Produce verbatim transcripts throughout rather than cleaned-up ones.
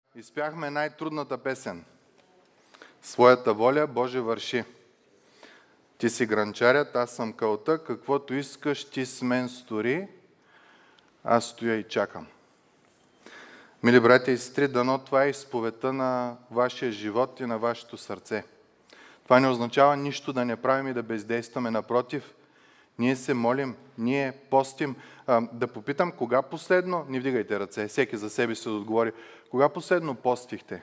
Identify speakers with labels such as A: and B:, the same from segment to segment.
A: Изпяхме най-трудната песен. Своята воля Боже върши. Ти си гранчарят, аз съм кълта, каквото искаш ти с мен стори, аз стоя и чакам. Мили братя и сестри, дано това е изповедта на вашия живот и на вашето сърце. Това не означава нищо да не правим и да бездействаме. Напротив, ние се молим, ние постим. А, да попитам, кога последно, не вдигайте ръце, всеки за себе си да отговори, кога последно постихте?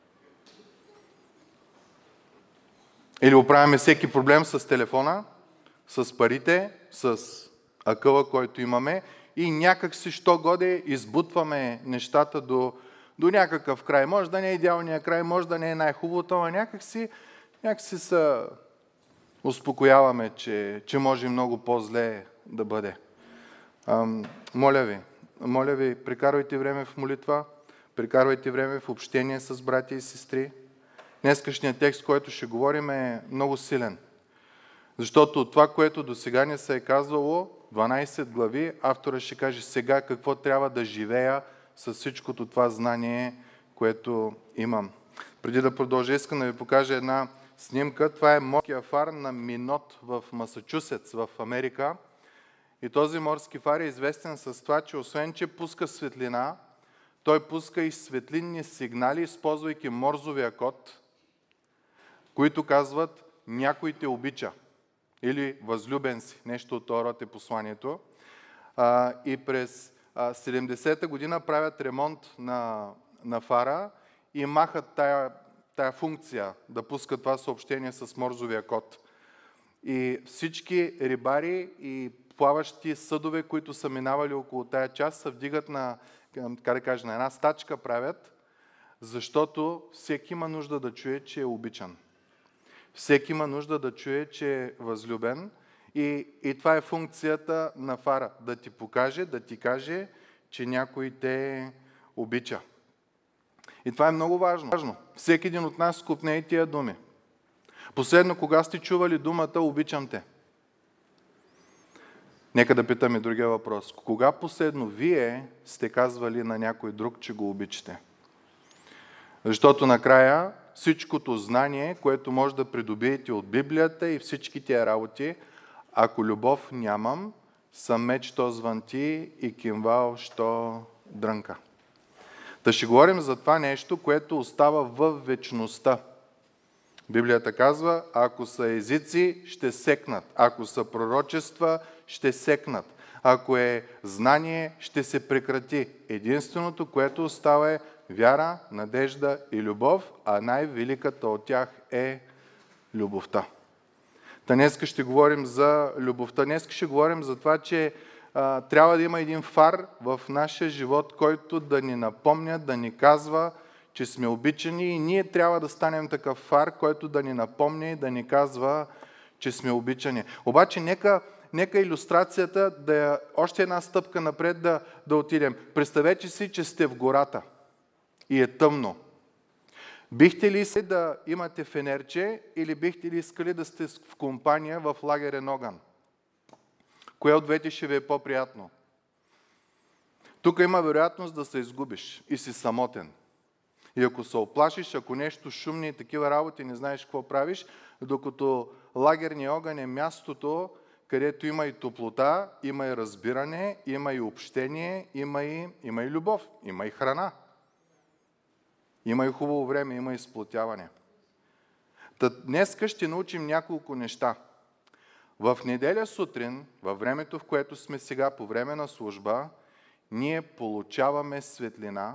A: Или оправяме всеки проблем с телефона, с парите, с акъла, който имаме и някак си, що годе, избутваме нещата до, до някакъв край. Може да не е идеалният край, може да не е най-хубавото, но някак си, някак си се успокояваме, че, че може много по-зле да бъде. Ам, моля ви, моля ви, прекарвайте време в молитва, прекарвайте време в общение с братя и сестри. Днескашният текст, който ще говорим, е много силен. Защото това, което до сега не се е казвало, дванайсет глави, автора ще каже сега какво трябва да живея с всичкото това знание, което имам. Преди да продължа, искам да ви покажа една снимка. Това е морския фар на Минот в Масачусетс, в Америка. И този морски фар е известен с това, че освен, че пуска светлина, той пуска и светлинни сигнали, използвайки морзовия код, които казват някой те обича или възлюбен си. Нещо от този род е посланието. А, и през а, седемдесета година правят ремонт на, на фара и махат тая, тая функция да пускат това съобщение с морзовия код. И всички рибари и плаващи съдове, които са минавали около тая част, се вдигат на, така да кажа, на една стачка правят, защото всеки има нужда да чуе, че е обичан. Всеки има нужда да чуе, че е възлюбен и, и това е функцията на фара. Да ти покаже, да ти каже, че някой те обича. И това е много важно. Всеки един от нас скупне и тия думи. Последно, кога сте чували думата обичам те? Нека да питаме другия въпрос. Кога последно вие сте казвали на някой друг, че го обичате? Защото накрая всичкото знание, което може да придобиете от Библията и всички тия работи, ако любов нямам, съм меч, що звънти и кимвал, що дрънка. Да ще говорим за това нещо, което остава в вечността. Библията казва, ако са езици, ще секнат. Ако са пророчества, ще секнат. Ако е знание, ще се прекрати. Единственото, което остава е вяра, надежда и любов, а най-великата от тях е любовта. Та днеска ще говорим за любовта. Днеска ще говорим за това, че а, трябва да има един фар в нашия живот, който да ни напомня, да ни казва, че сме обичани и ние трябва да станем такъв фар, който да ни напомня и да ни казва, че сме обичани. Обаче нека, нека илюстрацията да е още една стъпка напред да, да отидем. Представете си, че сте в гората и е тъмно. Бихте ли искали да имате фенерче или бихте ли искали да сте в компания в лагерен огън? Кое от двете ще ви е по-приятно? Тук има вероятност да се изгубиш и си самотен. И ако се оплашиш, ако нещо шумни и такива работи, не знаеш какво правиш, докато лагерният огън е мястото, където има и топлота, има и разбиране, има и общение, има и, има и любов, има и храна. Има и хубаво време, има и сплотяване. Та днеска ще научим няколко неща. В неделя сутрин, във времето, в което сме сега, по време на служба, ние получаваме светлина,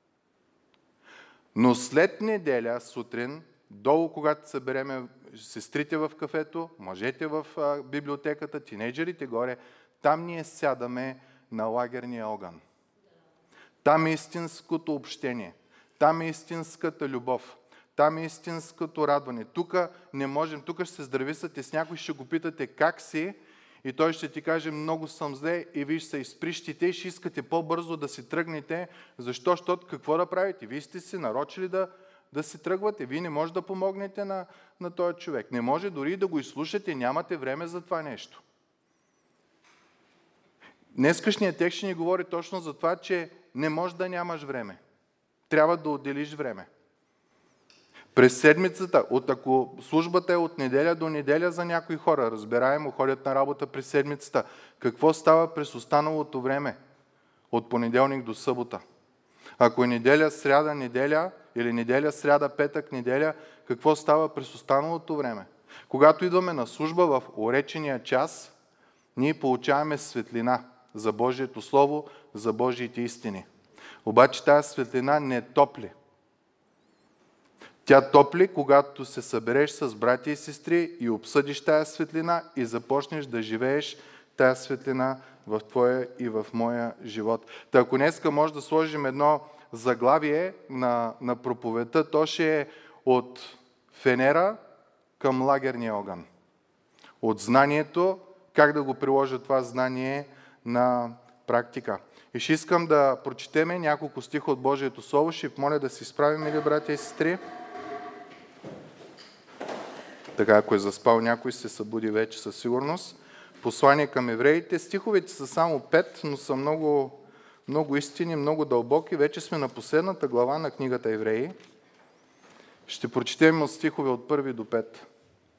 A: но след неделя сутрин, долу, когато събереме сестрите в кафето, мъжете в библиотеката, тинейджерите горе, там ние сядаме на лагерния огън. Там е истинското общение. Там е истинската любов. Там е истинското радване. Тук не можем, тук ще се здрависате с някой, ще го питате как си и той ще ти каже много съм зле и вие ще се изприщите и ще искате по-бързо да си тръгнете. Защо? Защото какво да правите? Вие сте си нарочили да, да си тръгвате. Вие не може да помогнете на, на този човек. Не може дори да го изслушате, нямате време за това нещо. Днескашният текст ще ни говори точно за това, че не може да нямаш време. трябва да отделиш време. През седмицата, от ако службата е от неделя до неделя за някои хора, разбираемо, ходят на работа през седмицата, какво става през останалото време? От понеделник до събота. Ако е неделя, сряда, неделя, или неделя, сряда, петък, неделя, какво става през останалото време? Когато идваме на служба в уречения час, ние получаваме светлина за Божието Слово, за Божиите истини. Обаче тази светлина не топли. Тя топли, когато се събереш с братя и сестри и обсъдиш тази светлина и започнеш да живееш тази светлина в твоя и в моя живот. Та ако днеска може да сложим едно заглавие на, на проповедта, то ще е от фенера към лагерния огън. От знанието, как да го приложа това знание на практика. И ще искам да прочетеме няколко стиха от Божието Слово. Ще моля да се изправим, или братя и сестри. Така, ако е заспал някой, се събуди вече със сигурност. Послание към евреите. Стиховете са само пет, но са много, много истини, много дълбоки. Вече сме на последната глава на книгата Евреи. Ще прочетем от стихове от първи до пет.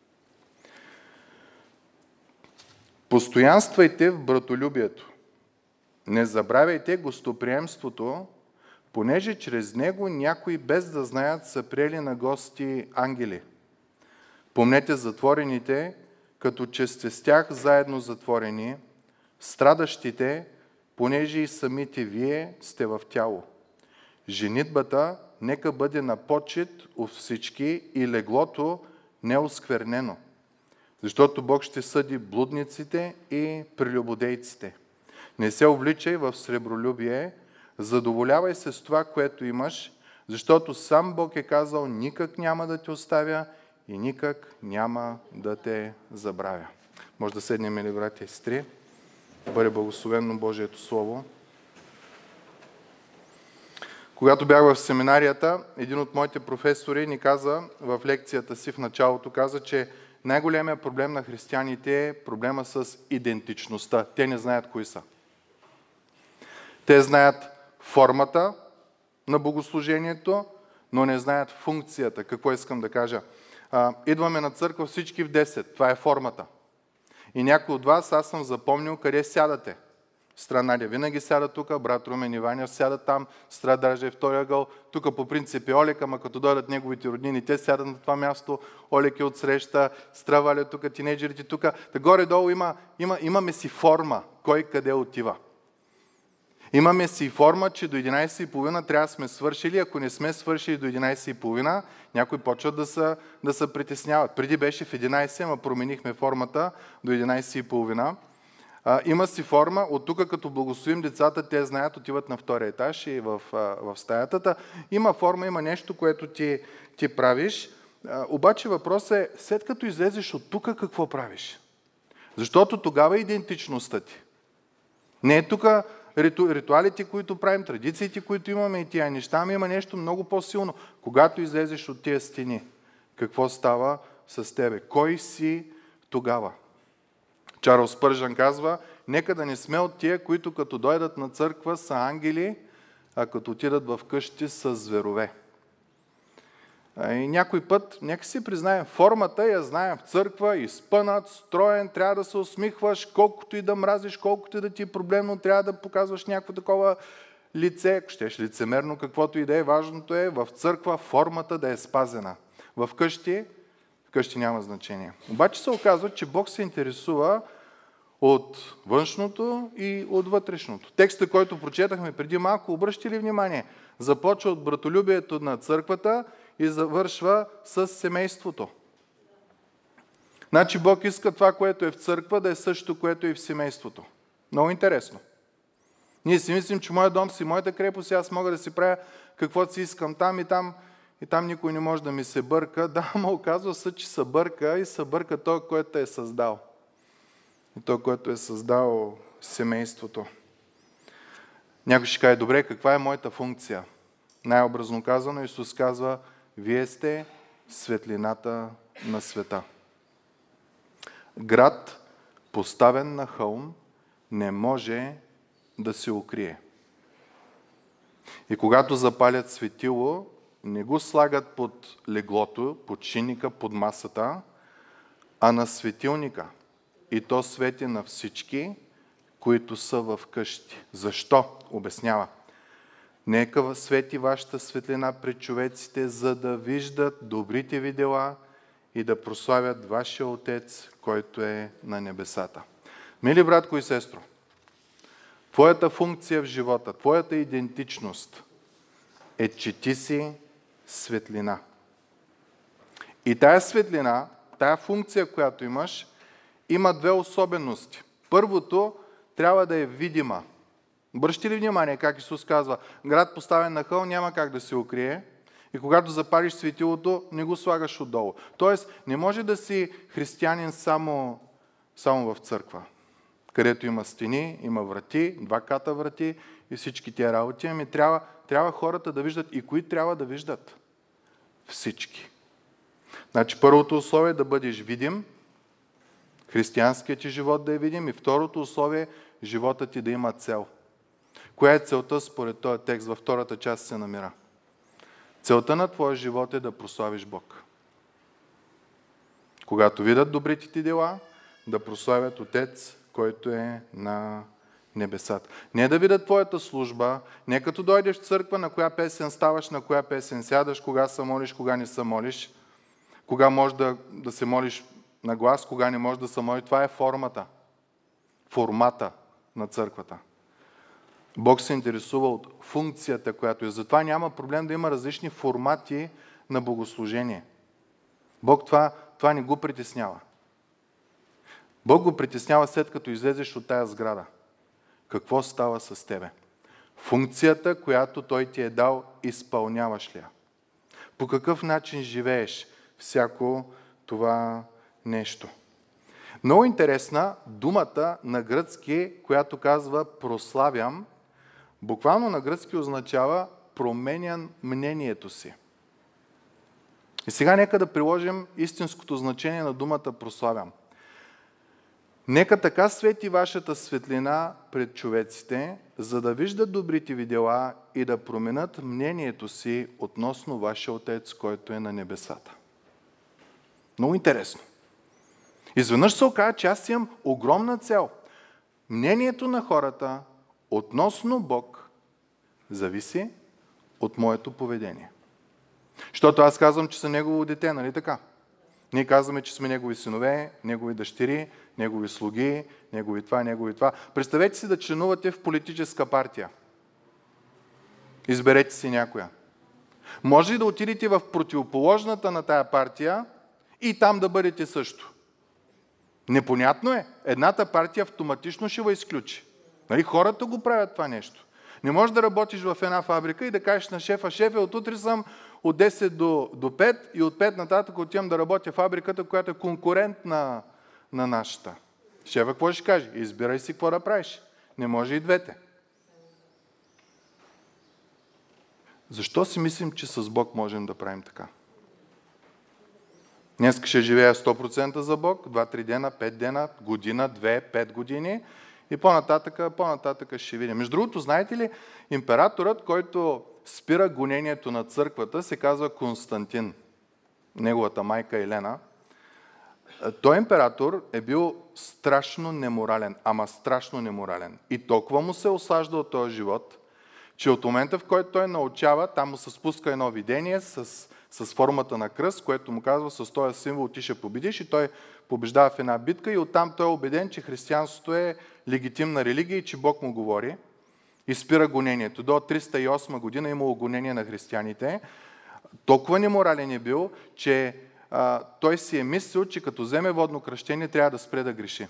A: Постоянствайте в братолюбието. Не забравяйте гостоприемството, понеже чрез него някои без да знаят са приели на гости ангели. Помнете затворените, като че сте с тях заедно затворени, страдащите, понеже и самите вие сте в тяло. Женитбата нека бъде на почит у всички и леглото неосквернено, защото Бог ще съди блудниците и прелюбодейците. Не се обличай в сребролюбие, задоволявай се с това, което имаш, защото сам Бог е казал: никак няма да те оставя и никак няма да те забравя. Може да седнем, или братя и сестри, да бъде благословено Божието Слово. Когато бях в семинарията, един от моите професори ни каза в лекцията си в началото, каза, че най-големият проблем на християните е проблема с идентичността. Те не знаят кои са. Те знаят формата на богослужението, но не знаят функцията. Какво искам да кажа? А, идваме на църква всички в десет. Това е формата. И някой от вас, аз съм запомнил къде сядате. Сестра Надя винаги сяда тук, брат Румен и Ваня сядат там, сестра Дража е втория ъгъл. Тук по принцип е Олек, ама като дойдат неговите роднини, те сядат на това място. Олек е отсреща, сестра Валя тук, тинейджерите тук. Та горе-долу има, има, имаме си форма, кой къде отива. Имаме си форма, че до единайсет и половина трябва да сме свършили. Ако не сме свършили до единайсет и половина, някои почват да се да се притесняват. Преди беше в единайсет, ама променихме формата до единайсет и половина. А, има си форма. От тук, като благословим децата, те знаят, отиват на втория етаж и в, в стаятата. Има форма, има нещо, което ти, ти правиш. А, обаче въпросът е, след като излезеш от тук, какво правиш? Защото тогава е идентичността ти. Не е тук риту, ритуалите, които правим, традициите, които имаме и тия неща, ами има нещо много по-силно. Когато излезеш от тия стени, какво става с тебе? Кой си тогава? Чарлз Спържън казва: нека да не сме от тия, които като дойдат на църква са ангели, а като отидат в къщи са зверове. И някой път, нека си признаем, формата я знаем в църква, изпънат, строен, трябва да се усмихваш, колкото и да мразиш, колкото и да ти е проблемно, трябва да показваш някакво такова лице, ако щеш лицемерно, каквото и да е. Важното е в църква формата да е спазена. В къщи, в къщи няма значение. Обаче се оказва, че Бог се интересува от външното и от вътрешното. Текстът, който прочетахме преди малко, обръщате ли внимание? Започва от братолюбието на църквата и завършва с семейството. Значи Бог иска това, което е в църква, да е същото, което е и в семейството. Много интересно. Ние си мислим, че моят дом си моята крепост, аз мога да си правя каквото си искам там и там, и там никой не може да ми се бърка. Да, ма оказва се, че се бърка и се бърка той, който е създал. И той, който е създал семейството. Някой ще каже: добре, каква е моята функция? Най-образно казано, Исус казва: вие сте светлината на света. Град, поставен на хълм, не може да се укрие. И когато запалят светило, не го слагат под леглото, под шинника, под масата, а на светилника. И то свети на всички, които са в къщи. Защо? Обяснява. Нека свети вашата светлина пред човеците, за да виждат добрите ви дела и да прославят вашия Отец, който е на небесата. Мили братко и сестро, твоята функция в живота, твоята идентичност е, че ти си светлина. И тая светлина, тая функция, която имаш, има две особености. Първото, трябва да е видима. Обръщате ли внимание как Исус казва, град поставен на хълм няма как да се укрие и когато запалиш светилото, не го слагаш отдолу. Тоест, не може да си християнин само, само в църква, където има стени, има врати, два ката врати и всички тия работи. Ами трябва, трябва хората да виждат. И кои трябва да виждат? Всички. Значи първото условие е да бъдеш видим, християнският ти живот да е видим, и второто условие е живота ти да има цел. Коя е целта според този текст? Във втората част се намира. Целта на твоя живот е да прославиш Бог. Когато видят добрите ти дела, да прославят Отец, който е на небесата. Не да видят твоята служба, не като дойдеш в църква, на коя песен ставаш, на коя песен сядаш, кога се молиш, кога не се молиш, кога можеш да, да се молиш на глас, кога не можеш да се молиш. Това е формата, формата на църквата. Бог се интересува от функцията, която е. Затова няма проблем да има различни формати на богослужение. Бог това, това не го притеснява. Бог го притеснява след като излезеш от тая сграда. Какво става с тебе? Функцията, която Той ти е дал, изпълняваш ли я? По какъв начин живееш всяко това нещо? Много интересна думата на гръцки, която казва прославям, буквално на гръцки означава променям мнението си. И сега нека да приложим истинското значение на думата прославям. Нека така свети вашата светлина пред човеците, за да виждат добрите ви дела и да променят мнението си относно вашия Отец, който е на небесата. Много интересно. Изведнъж се оказа, че аз имам огромна цел. Мнението на хората относно Бог зависи от моето поведение. Защото аз казвам, че съм Негово дете, нали така? Ние казваме, че сме Негови синове, Негови дъщери, Негови слуги, Негови това, Негови това. Представете си да членувате в политическа партия. Изберете си някоя. Може ли да отидете в противоположната на тая партия и там да бъдете също? Непонятно е. Едната партия автоматично ще ви изключи. Нали? Хората го правят това нещо. Не можеш да работиш в една фабрика и да кажеш на шефа, шефе, от утре съм от десет до, до пет и от пет нататък отивам да работя в фабриката, която е конкурент на, на нашата. Шефа какво ще каже? Избирай си какво да правиш. Не може и двете. Защо си мислим, че с Бог можем да правим така? Днес ще живея сто процента за Бог, два-три дена, пет дена, година, две, пет години и по-нататъка, по-нататъка ще видим. Между другото, знаете ли, императорът, който спира гонението на църквата, се казва Константин. Неговата майка Елена. Той император е бил страшно неморален, ама страшно неморален. И толкова му се осажда от този живот, че от момента, в който той научава, там му се спуска едно видение с, с формата на кръст, което му казва, с този символ ти ще победиш, и той побеждава в една битка и оттам той е убеден, че християнството е легитимна религия и че Бог му говори и спира гонението. До триста и осма година имало гонение на християните. Толкова неморален е бил, че а, той си е мислил, че като вземе водно кръщение, трябва да спре да греши.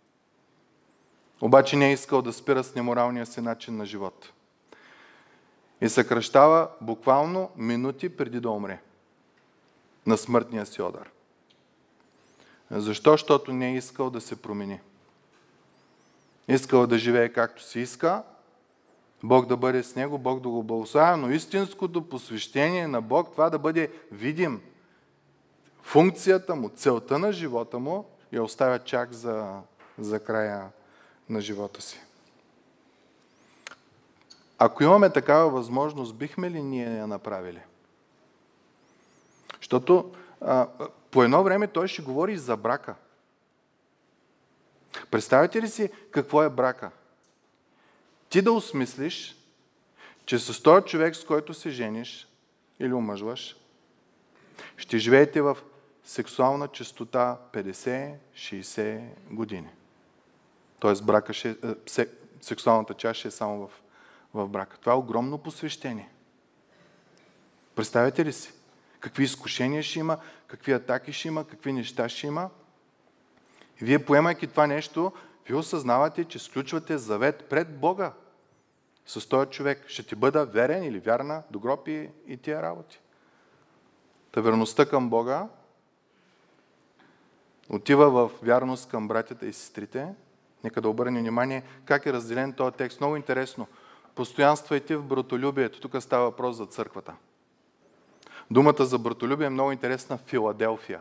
A: Обаче не е искал да спира с неморалния си начин на живот. И се кръщава буквално минути преди да умре на смъртния си удар. Защо? Защото не е искал да се промени. Искал да живее както си иска, Бог да бъде с него, Бог да го благославя, но истинското посвещение на Бог, това да бъде видим. Функцията му, целта на живота му я оставя чак за, за края на живота си. Ако имаме такава възможност, бихме ли ние я направили? Защото а, по едно време той ще говори за брака. Представете ли си какво е брака? Ти да осмислиш, че с този човек, с който се жениш или омъжваш, ще живеете в сексуална чистота петдесет-шейсет години. Тоест брака ще, сексуалната част ще е само в, в брака. Това е огромно посвещение. Представете ли си? Какви изкушения ще има, какви атаки ще има, какви неща ще има. И вие, поемайки това нещо, вие осъзнавате, че сключвате завет пред Бога с този човек. Ще ти бъда верен или вярна до гроб и, и тия работи. Та верността към Бога отива в вярност към братята и сестрите. Нека да обърнем внимание как е разделен този текст. Много интересно. Постоянствайте в братолюбието. Тук става въпрос за църквата. Думата за братолюбие е много интересна в Филаделфия.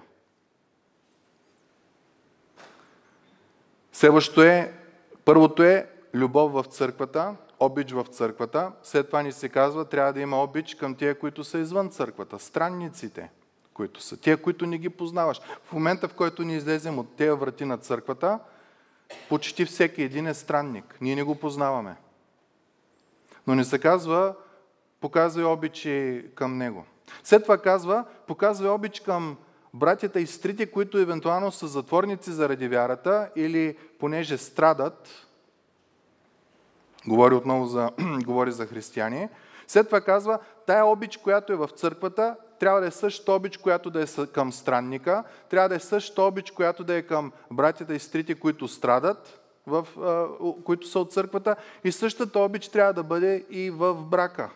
A: Следващото е, първото е любов в църквата, обич в църквата. След това ни се казва, трябва да има обич към тия, които са извън църквата. Странниците, които са. Тия, които не ги познаваш. В момента, в който ни излезем от тези врати на църквата, почти всеки един е странник. Ние не го познаваме. Но не се казва, показвай обичи към него. След това казва, показвай обич към братята и сестрите, които евентуално са затворници заради вярата или понеже страдат. Говори отново за, говори за християни. След това казва, тая обич, която е в църквата, трябва да е същата обич, която да е към странника, трябва да е същата обич, която да е към братята и сестрите, които страдат, в, а, които са от църквата, и същата обич трябва да бъде и в брака.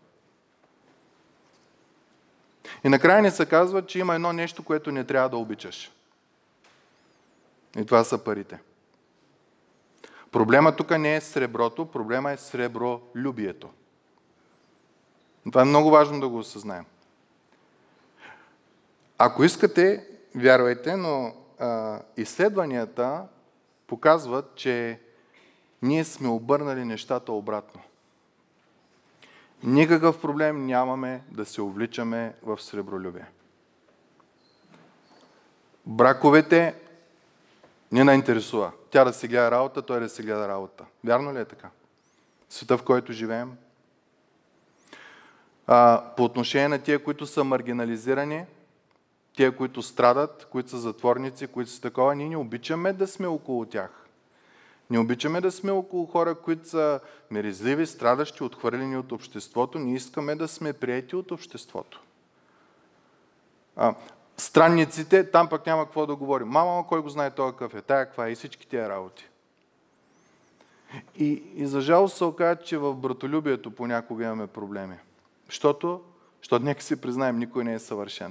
A: И накрая ни се казва, че има едно нещо, което не трябва да обичаш. И това са парите. Проблема тук не е среброто, проблема е сребролюбието. Това е много важно да го осъзнаем. Ако искате, вярвайте, но а, изследванията показват, че ние сме обърнали нещата обратно. Никакъв проблем нямаме да се увличаме в сребролюбие. Браковете не наинтересува. Тя да си гледа работа, той да си гледа работа. Вярно ли е така? Света, в който живеем. А, по отношение на тия, които са маргинализирани, тия, които страдат, които са затворници, които са такова, ние не обичаме да сме около тях. Не обичаме да сме около хора, които са миризливи, страдащи, отхвърлени от обществото. Ние искаме да сме приети от обществото. А, странниците, там пък няма какво да говорим. Мама, кой го знае този какъв е? Тая каква е? И всички тия работи. И, и за жалост се оказа, че в братолюбието понякога имаме проблеми. Защото, защото нека си признаем, никой не е съвършен.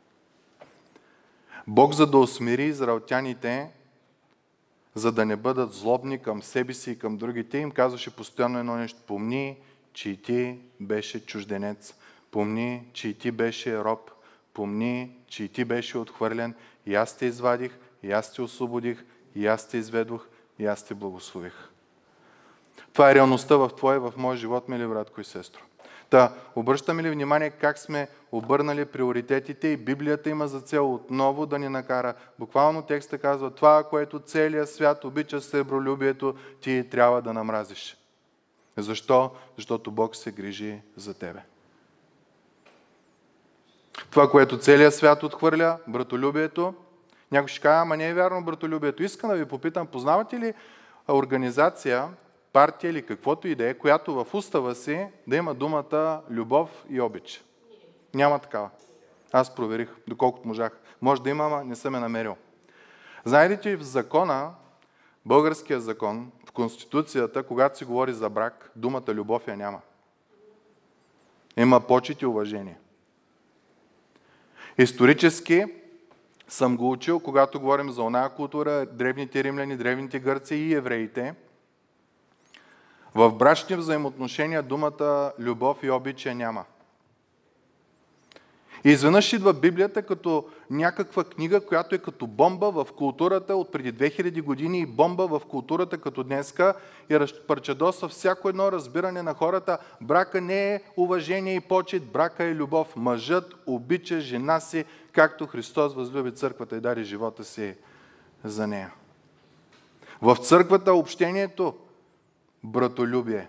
A: Бог, за да усмири израелтяните, за да не бъдат злобни към себе си и към другите, им казваше постоянно едно нещо. Помни, че и ти беше чужденец. Помни, че и ти беше роб. Помни, че и ти беше отхвърлен. И аз те извадих, и аз те освободих, и аз те изведох, и аз те благослових. Това е реалността в твоя, в моя живот, мили братко и сестро. Та, обръщаме ли внимание как сме обърнали приоритетите, и Библията има за цел отново да ни накара. Буквално текста казва, това, което целият свят обича сребролюбието, ти трябва да намразиш. Защо? Защото Бог се грижи за тебе. Това, което целият свят отхвърля, братолюбието, някой ще каже, ама не е вярно братолюбието. Искам да ви попитам, познавате ли организация, партия или каквото и да е, която в устава си да има думата любов и обич? Няма такава. Аз проверих, доколкото можах. Може да има, ама не съм я намерил. Знаете, че в закона, българския закон, в Конституцията, когато се говори за брак, думата любов я няма. Има почет и уважение. Исторически съм го учил, когато говорим за оная култура, древните римляни, древните гърци и евреите. В брачни взаимоотношения думата любов и обич я няма. И изведнъж идва Библията като някаква книга, която е като бомба в културата от преди две хиляди години и бомба в културата като днеска и разпарчадоса всяко едно разбиране на хората. Брака не е уважение и почет, брака е любов. Мъжът обича жена си, както Христос възлюби църквата и даде живота си за нея. В църквата общението братолюбие.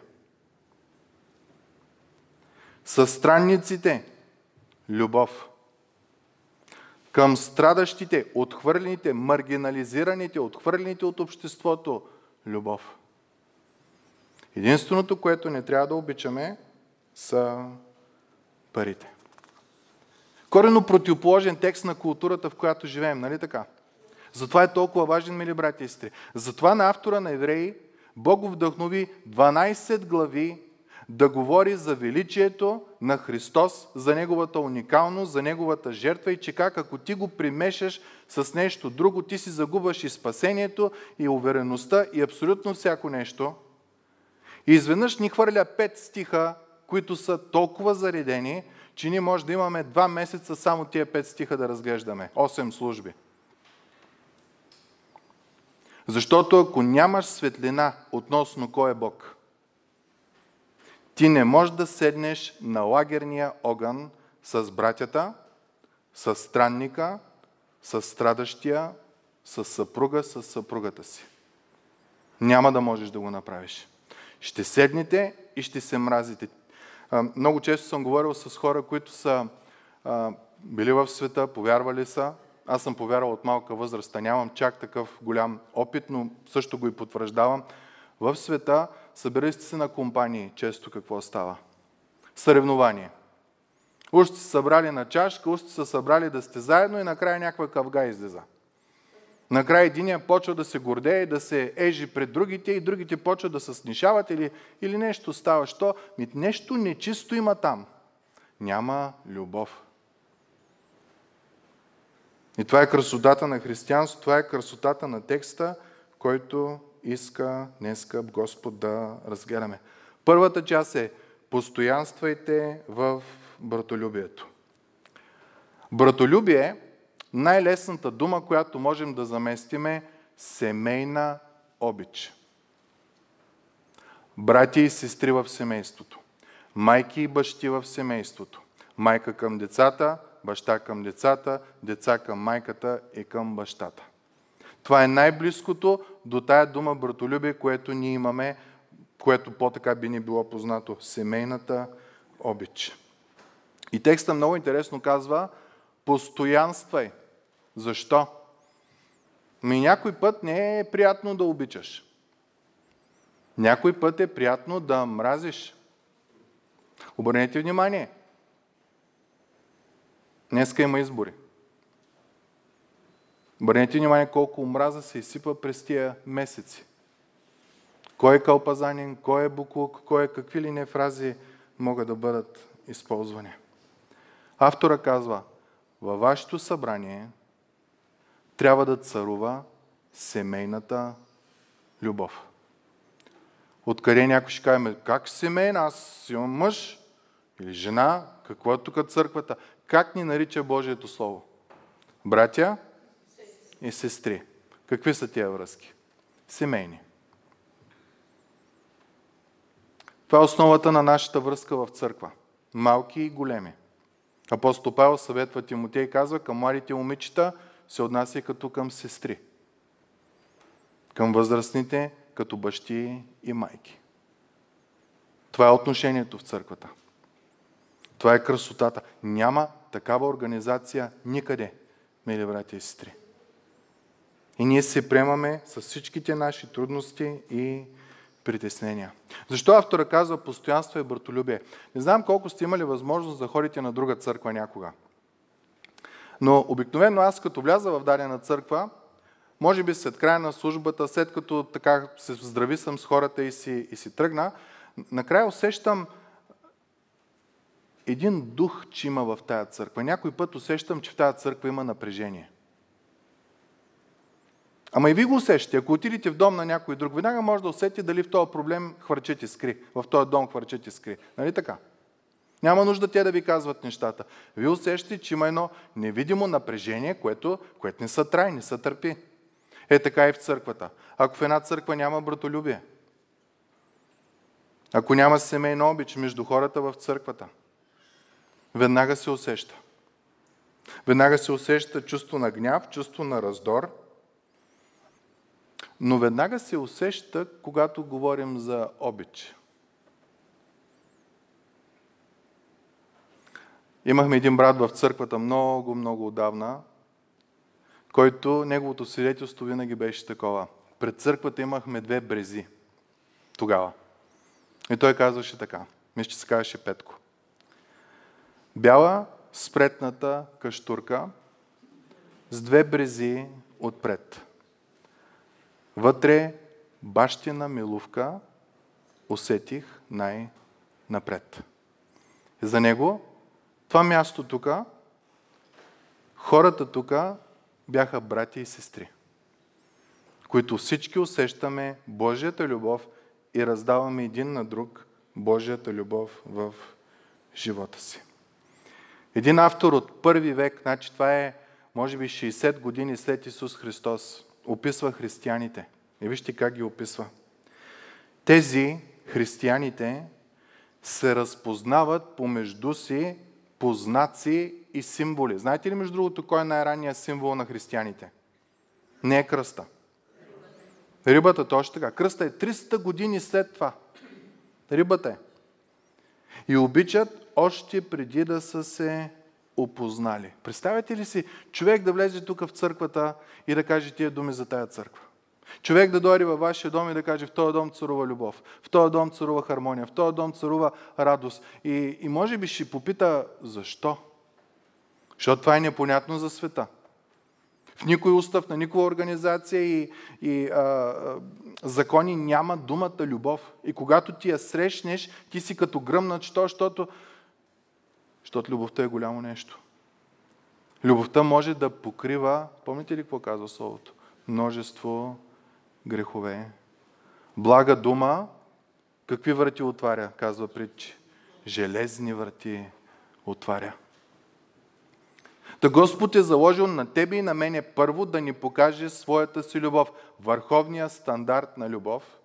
A: Със странниците любов. Към страдащите, отхвърлените, маргинализираните, отхвърлените от обществото любов. Единственото, което не трябва да обичаме, са парите. Коренно противоположен текст на културата, в която живеем, нали така? Затова е толкова важен, мили брати и сестри. Затова на автора на Евреи Бог го вдъхнови дванайсет глави да говори за величието на Христос, за Неговата уникалност, за Неговата жертва и че как ако ти го примешаш с нещо друго, ти си загубваш и спасението, и увереността, и абсолютно всяко нещо. И изведнъж ни хвърля пет стиха, които са толкова заредени, че ние може да имаме два месеца само тия пет стиха да разглеждаме. осем служби. Защото ако нямаш светлина относно кой е Бог, ти не можеш да седнеш на лагерния огън с братята, с странника, с страдащия, с съпруга, с съпругата си. Няма да можеш да го направиш. Ще седнете и ще се мразите. Много често съм говорил с хора, които са били в света, повярвали са. Аз съм повярвал от малка възраст, нямам чак такъв голям опит, но също го и потвърждавам. В света събирали сте се на компании, често какво става? Съревнование. Уж сте се събрали на чашка, уж сте се събрали да сте заедно и накрая някаква кавга излиза. Накрая единия почва да се гордее, да се ежи пред другите и другите почват да се снишават или, или нещо става. Що? Ми, нещо нечисто има там. Няма любов. И това е красотата на християнство, това е красотата на текста, който иска днеска Господ да разгледаме. Първата част е постоянствайте в братолюбието. Братолюбие, най-лесната дума, която можем да заместим е семейна обич. Братя и сестри в семейството. Майки и бащи в семейството. Майка към децата, баща към децата, деца към майката и към бащата. Това е най-близкото до тая дума братолюбие, което ние имаме, което по-така би ни било познато. Семейната обич. И текста много интересно казва постоянствай. Защо? Ми някой път не е приятно да обичаш. Някой път е приятно да мразиш. Обърнете внимание. Днеска има избори. Обърнете внимание колко омраза се изсипа през тия месеци. Кой е кълпазанин, кой е буклук, кой е какви ли не фрази могат да бъдат използвани. Автора казва, във вашето събрание трябва да царува семейната любов. Откъде някой ще каже, как семейна, аз имам мъж или жена, какво е тук църквата? Как ни нарича Божието Слово? Братя и сестри. Какви са тия връзки? Семейни. Това е основата на нашата връзка в църква. Малки и големи. Апостол Павел съветва Тимотей и казва, към младите момичета се отнася като към сестри. Към възрастните като бащи и майки. Това е отношението в църквата. Това е красотата. Няма такава организация никъде, мили братя и сестри. И ние се приемаме с всичките наши трудности и притеснения. Защо автора казва постоянство и братолюбие? Не знам колко сте имали възможност да ходите на друга църква някога. Но обикновено аз като вляза в дадена църква, може би след края на службата, след като така се здрави съм с хората и си, и си тръгна, накрая усещам един дух, че има в тая църква. Някой път усещам, че в тая църква има напрежение. Ама и ви го усещате. Ако отидете в дом на някой друг, веднага може да усетите дали в този проблем хвърчете скри. В този дом хвърчете скри. Нали така? Няма нужда те да ви казват нещата. Вие усещате, че има едно невидимо напрежение, което, което не са трай, не са търпи. Е така и в църквата. Ако в една църква няма братолюбие, ако няма семейна обич между хората в църквата, веднага се усеща. Веднага се усеща чувство на гняв, чувство на раздор, но веднага се усеща, когато говорим за обич. Имахме един брат в църквата много, много отдавна, който неговото свидетелство винаги беше такова. Пред църквата имахме две брези тогава. И той казваше така, мисля, че се казваше Петко. Бяла спретната каштурка с две брези отпред. Вътре бащина милувка усетих най-напред. За него това място тук, хората тук бяха братя и сестри, които всички усещаме Божията любов и раздаваме един на друг Божията любов в живота си. Един автор от първи век, значи това е може би шейсет години след Исус Христос, описва християните. И вижте как ги описва. Тези християните се разпознават помежду си по знаци и символи. Знаете ли между другото кой е най-ранният символ на християните? Не е кръста. Рибата точно така. Кръста е триста години след това. Рибата е. И обичат още преди да са се опознали. Представете ли си човек да влезе тук в църквата и да каже тия думи за тая църква? Човек да дойде във вашия дом и да каже в този дом царува любов, в този дом царува хармония, в този дом царува радост. И, и може би ще попита защо? Защото това е непонятно за света. В никой устав, на никоя организация и, и а, а, закони няма думата любов. И когато ти я срещнеш, ти си като гръмнат, що, защото, защото любовта е голямо нещо. Любовта може да покрива, помните ли какво казва Словото? Множество грехове. Блага дума, какви врати отваря, казва притчи? Железни врати отваря. Та Господ е заложил на тебе и на мене първо да ни покаже своята си любов. Върховния стандарт на любов.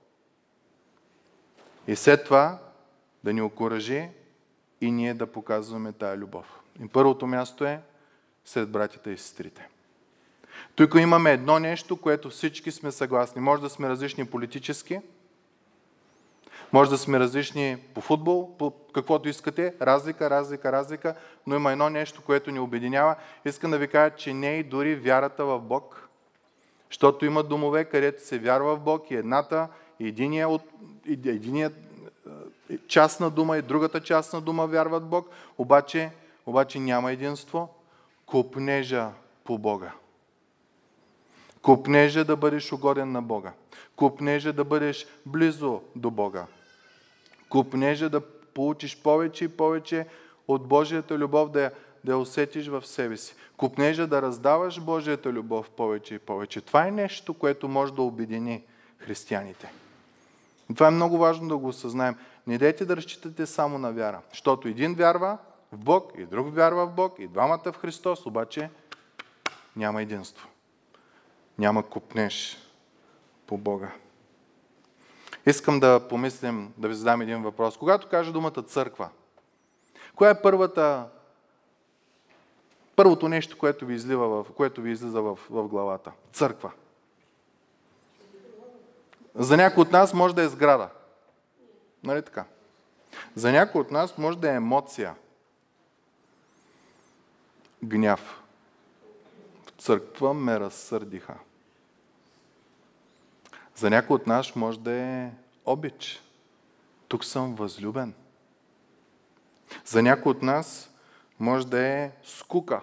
A: И след това да ни окуражи и ние да показваме тая любов. И първото място е сред братята и сестрите. Тук имаме едно нещо, което всички сме съгласни. Може да сме различни политически, може да сме различни по футбол, по каквото искате, разлика, разлика, разлика, но има едно нещо, което ни обединява. Искам да ви кажа, че не е дори вярата в Бог, защото има домове, където се вярва в Бог и едната, и единия, от, и единия частна дума и другата частна дума вярват в Бог, обаче, обаче няма единство. Копнежа по Бога. Копнежа да бъдеш угоден на Бога. Копнежа да бъдеш близо до Бога. Копнежа да получиш повече и повече от Божията любов, да я, да я усетиш в себе си. Копнежа да раздаваш Божията любов повече и повече. Това е нещо, което може да обедини християните. И това е много важно да го осъзнаем. Не дейте да разчитате само на вяра, защото един вярва в Бог и друг вярва в Бог и двамата в Христос, обаче няма единство. Няма копнеж по Бога. Искам да помислим, да ви задам един въпрос. Когато кажа думата църква, коя е първата, първото нещо, което ви, излива в, което ви излиза в, в главата? Църква. За някой от нас може да е сграда. Нали така? За някой от нас може да е емоция. Гняв. В църква ме разсърдиха. За някой от нас може да е обич. Тук съм възлюбен. За някой от нас може да е скука.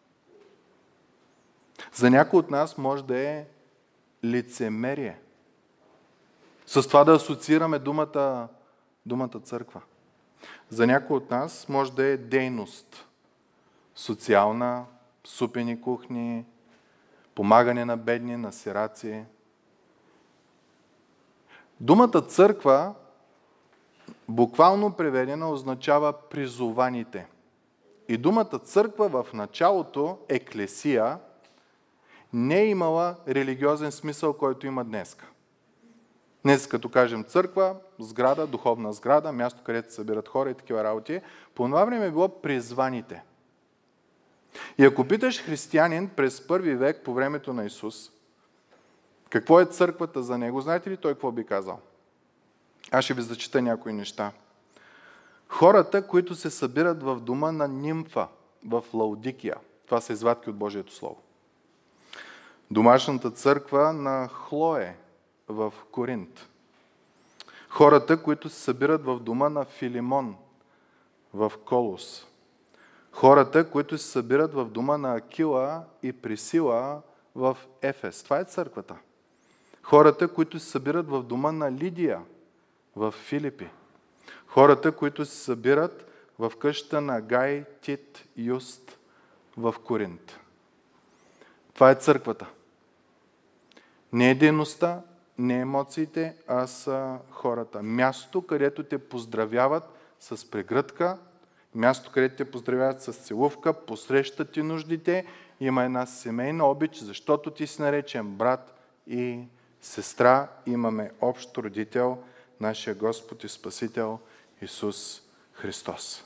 A: За някой от нас може да е лицемерие. С това да асоциираме думата, думата църква. За някой от нас може да е дейност. Социална, супени кухни, помагане на бедни, на сираци. Думата църква буквално преведена означава призованите. И думата църква в началото, еклесия, не е имала религиозен смисъл, който има днеска. Днес, като кажем църква, сграда, духовна сграда, място, където се събират хора и такива работи, по това време е било призваните. И ако питаш християнин през първи век, по времето на Исус, какво е църквата за него, знаете ли той какво би казал? Аз ще ви зачита някои неща. Хората, които се събират в дома на Нимфа, в Лаудикия. Това са извадки от Божието Слово. Домашната църква на Хлое в Коринт. Хората, които се събират в дома на Филимон в Колос. Хората, които се събират в дома на Акила и Присила в Ефес. Това е църквата. Хората, които се събират в дома на Лидия в Филипи. Хората, които се събират в къщата на Гай, Тит, Юст в Коринт. Това е църквата. Не е дейността, не е емоциите, а са хората. Място, където те поздравяват с прегръдка, място, където те поздравяват с целувка, посрещат ти нуждите, има една семейна обич, защото ти си наречен брат и сестра, имаме общ родител, нашия Господ и Спасител Исус Христос.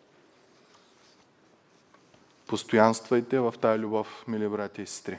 A: Постоянствайте в тая любов, мили брати и сестри.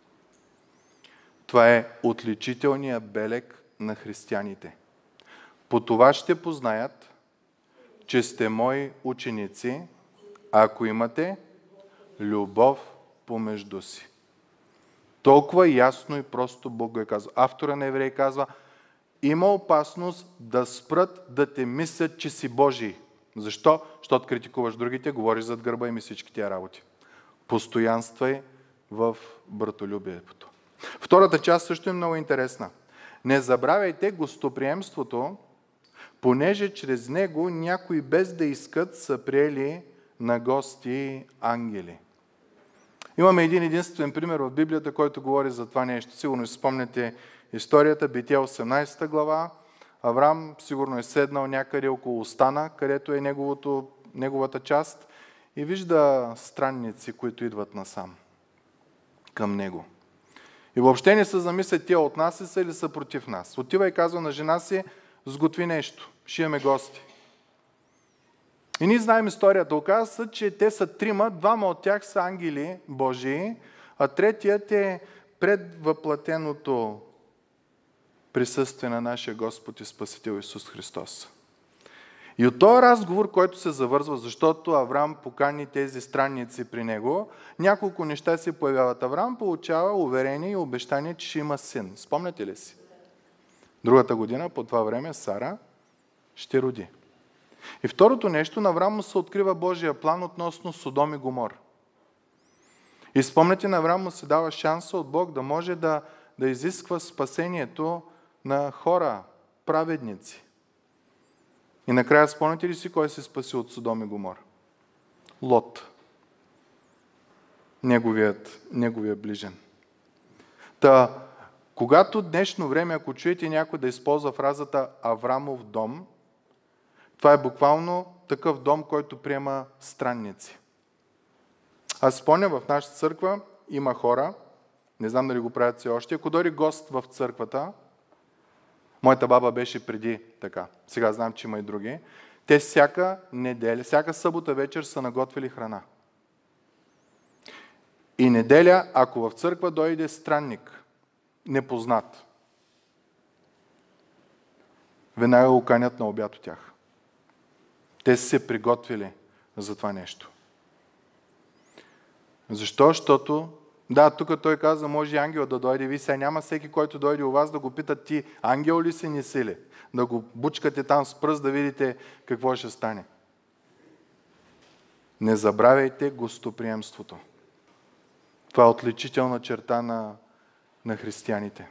A: Това е отличителният белег на християните. По това ще познаят, че сте мои ученици, ако имате любов помежду си. Толкова ясно и просто Бог го е казал. Автора на Евреи казва, има опасност да спрат да те мислят, че си Божий. Защо? Защото критикуваш другите, говориш зад гърба им и всички тия работи. Постоянствай в братолюбието. Втората част също е много интересна. Не забравяйте гостоприемството, понеже чрез него някои без да искат са приели на гости ангели. Имаме един единствен пример в Библията, който говори за това нещо. Сигурно си спомняте историята, Битие осемнадесета глава. Авраам сигурно е седнал някъде около стана, където е неговото, неговата част и вижда странници, които идват насам към него. И въобще не се замислят, тия от нас ли са или са против нас. Отива и казва на жена си, сготви нещо, ще имаме гости. И ние знаем историята. Оказва се, че те са трима, двама от тях са ангели Божии, а третият е предвъплатеното присъствие на нашия Господ и Спасител Исус Христос. И от този разговор, който се завързва, защото Авраам покани тези странници при него, няколко неща се появяват. Авраам получава уверение и обещание, че ще има син. Спомняте ли си? Другата година, по това време, Сара ще роди. И второто нещо, на Авраам му се открива Божия план относно Содом и Гомор. И спомняте, на Авраам му се дава шанса от Бог да може да, да изисква спасението на хора, праведници. И накрая спомняте ли си кой се спаси от Содом и Гомор? Лот. Неговият, неговият ближен. Та, когато днешно време, ако чуете някой да използва фразата Аврамов дом, това е буквално такъв дом, който приема странници. Аз спомня, в нашата църква има хора, не знам дали го правят все още, ако дойде гост в църквата, моята баба беше преди така, сега знам, че има и други, те всяка неделя, всяка събота вечер са наготвили храна. И неделя, ако в църква дойде странник, непознат, веднага го канят на обяд от тях. Те са се приготвили за това нещо. Защо? Защото, да, тук той каза, може ангел да дойде. Ви сега няма всеки, който дойде у вас да го питат ти, ангел ли си, не си ли? Да го бучкате там с пръст, да видите какво ще стане. Не забравяйте гостоприемството. Това е отличителна черта на, на християните.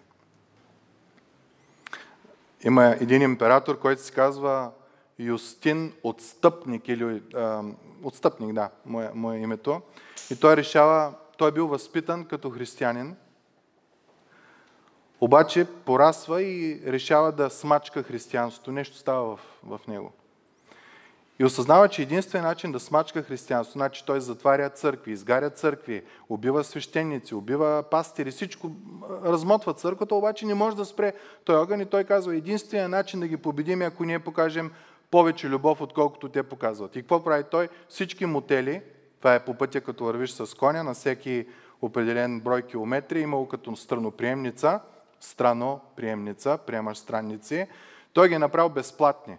A: Има един император, който се казва Юстин Отстъпник, или а, Отстъпник, да, мое, мое името. И той решава, той е бил възпитан като християнин. обаче порасва и решава да смачка християнството. Нещо става в, в него. И осъзнава, че единствен начин да смачка християнство, значи той затваря църкви, изгаря църкви, убива свещеници, убива пастири, всичко размотва църквата, обаче не може да спре той огън и той казва, единственият начин да ги победим е ако ние покажем повече любов, отколкото те показват. И какво прави той? Всички мотели, това е по пътя като вървиш с коня, на всеки определен брой километри, имало като страноприемница, страноприемница, приемаш странници, той ги е направил безплатни.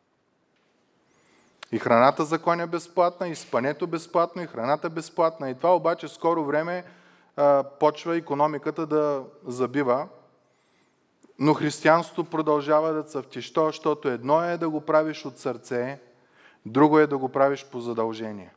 A: И храната за коня безплатна, и спането безплатно, и храната безплатна. И това обаче в скоро време а, почва икономиката да забива. Но християнството продължава да цъфти. Що? Защото едно е да го правиш от сърце, друго е да го правиш по задължение.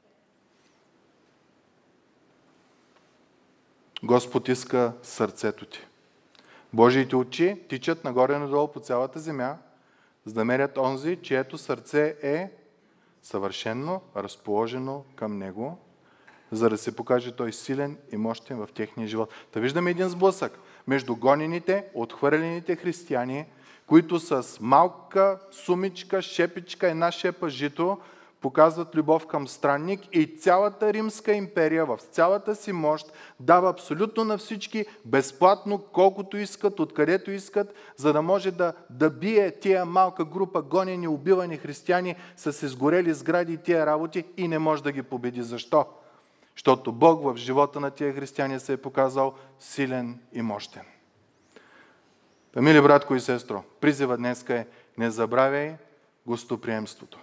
A: Господ иска сърцето ти. Божиите очи тичат нагоре-надолу по цялата земя, за да мерят онзи, чието сърце е съвършено разположено към Него, за да се покаже Той силен и мощен в техния живот. Та виждаме един сблъсък между гонените, отхвърлените християни, които с малка сумичка, шепичка, една шепа жито показват любов към странник и цялата Римска империя в цялата си мощ дава абсолютно на всички безплатно, колкото искат, откъдето искат, за да може да, да бие тия малка група гонени, убивани християни с изгорели сгради и тия работи и не може да ги победи. Защо? Защото Бог в живота на тия християни се е показал силен и мощен. Та, мили братко и сестро, призива днеска е: не забравяй гостоприемството.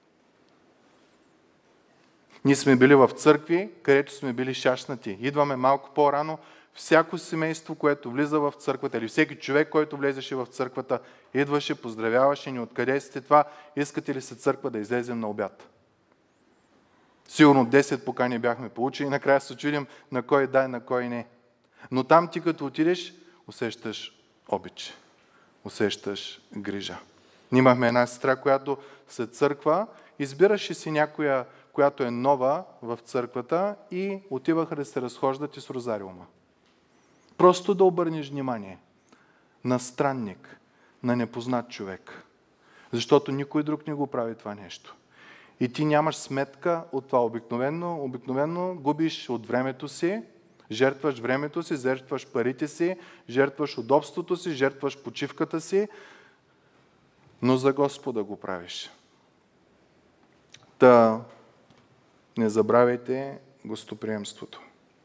A: Ние сме били в църкви, където сме били шашнати. Идваме малко по-рано. Всяко семейство, което влиза в църквата, или всеки човек, който влезеше в църквата, идваше, поздравяваше ни, откъде сте това, искате ли се църква да излезем на обяд. Сигурно десет покани бяхме получили и накрая се чудим на кой дай, на кой не. Но там ти като отидеш, усещаш обич, усещаш грижа. Ние имахме една сестра, която се църква, избираше си някоя, която е нова в църквата и отиваха да се разхождат и с розариума. Просто да обърнеш внимание на странник, на непознат човек. Защото никой друг не го прави това нещо. И ти нямаш сметка от това. Обикновено, обикновено губиш от времето си, жертваш времето си, жертваш парите си, жертваш удобството си, жертваш почивката си, но за Господа го правиш. Та не забравяйте гостоприемството.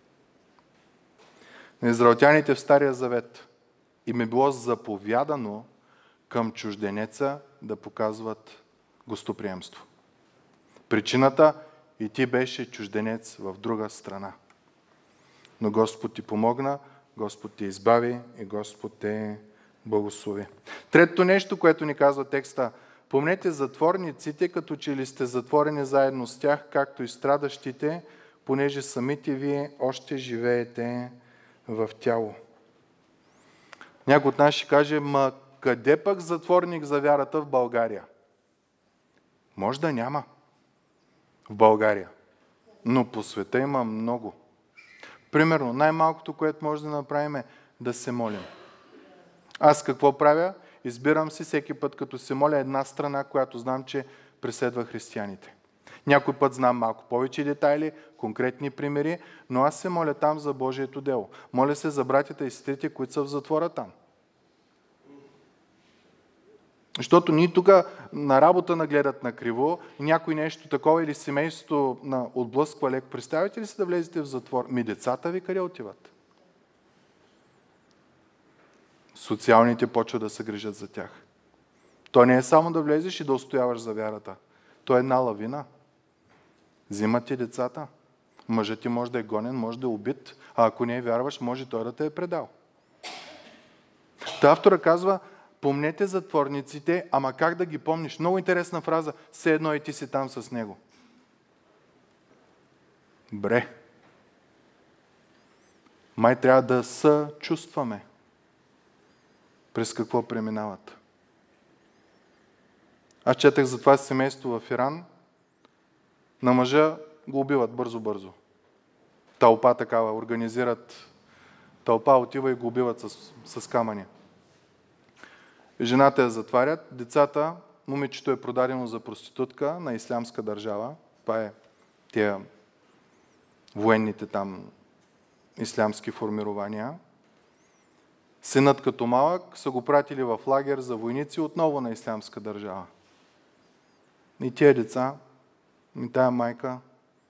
A: На израелтяните в Стария Завет им е било заповядано към чужденеца да показват гостоприемство. Причината и ти беше чужденец в друга страна. Но Господ ти помогна, Господ ти избави и Господ те благослови. Третото нещо, което ни казва текста: помнете затворниците, като че ли сте затворени заедно с тях, както и страдащите, понеже самите вие още живеете в тяло. Някой от нас ще каже: ма къде пък затворник за вярата в България? Може да няма в България, но по света има много. Примерно, най-малкото, което може да направим, е да се молим. Аз какво правя? Избирам си всеки път, като се моля, една страна, която знам, че преследва християните. Някой път знам малко повече детайли, конкретни примери, но аз се моля там за Божието дело. Моля се за братята и сестрите, които са в затвора там. Защото ние тук на работа нагледат на криво, някой нещо такова или семейството на отблъсква леко. Представите ли си да влезете в затвор? Ми децата ви къде отиват? Социалните почват да се грижат за тях. То не е само да влезеш и да устояваш за вярата. То е една лавина. Взимат ти децата. Мъжът ти може да е гонен, може да е убит, а ако не е вярваш, може той да те е предал. Та автора казва: помнете затворниците, ама как да ги помниш? Много интересна фраза. Все едно и ти си там с него. Бре. Май трябва да съчувстваме през какво преминават. Аз четах за това семейство в Иран. На мъжа го убиват бързо-бързо. Тълпа такава, организират тълпа отива и го убиват с, с камъни. Жената я затварят, децата, момичето е продадено за проститутка на ислямска държава. Това е тия военните там ислямски формирования. Синът като малък са го пратили в лагер за войници отново на ислямска държава. И тия деца, и тая майка,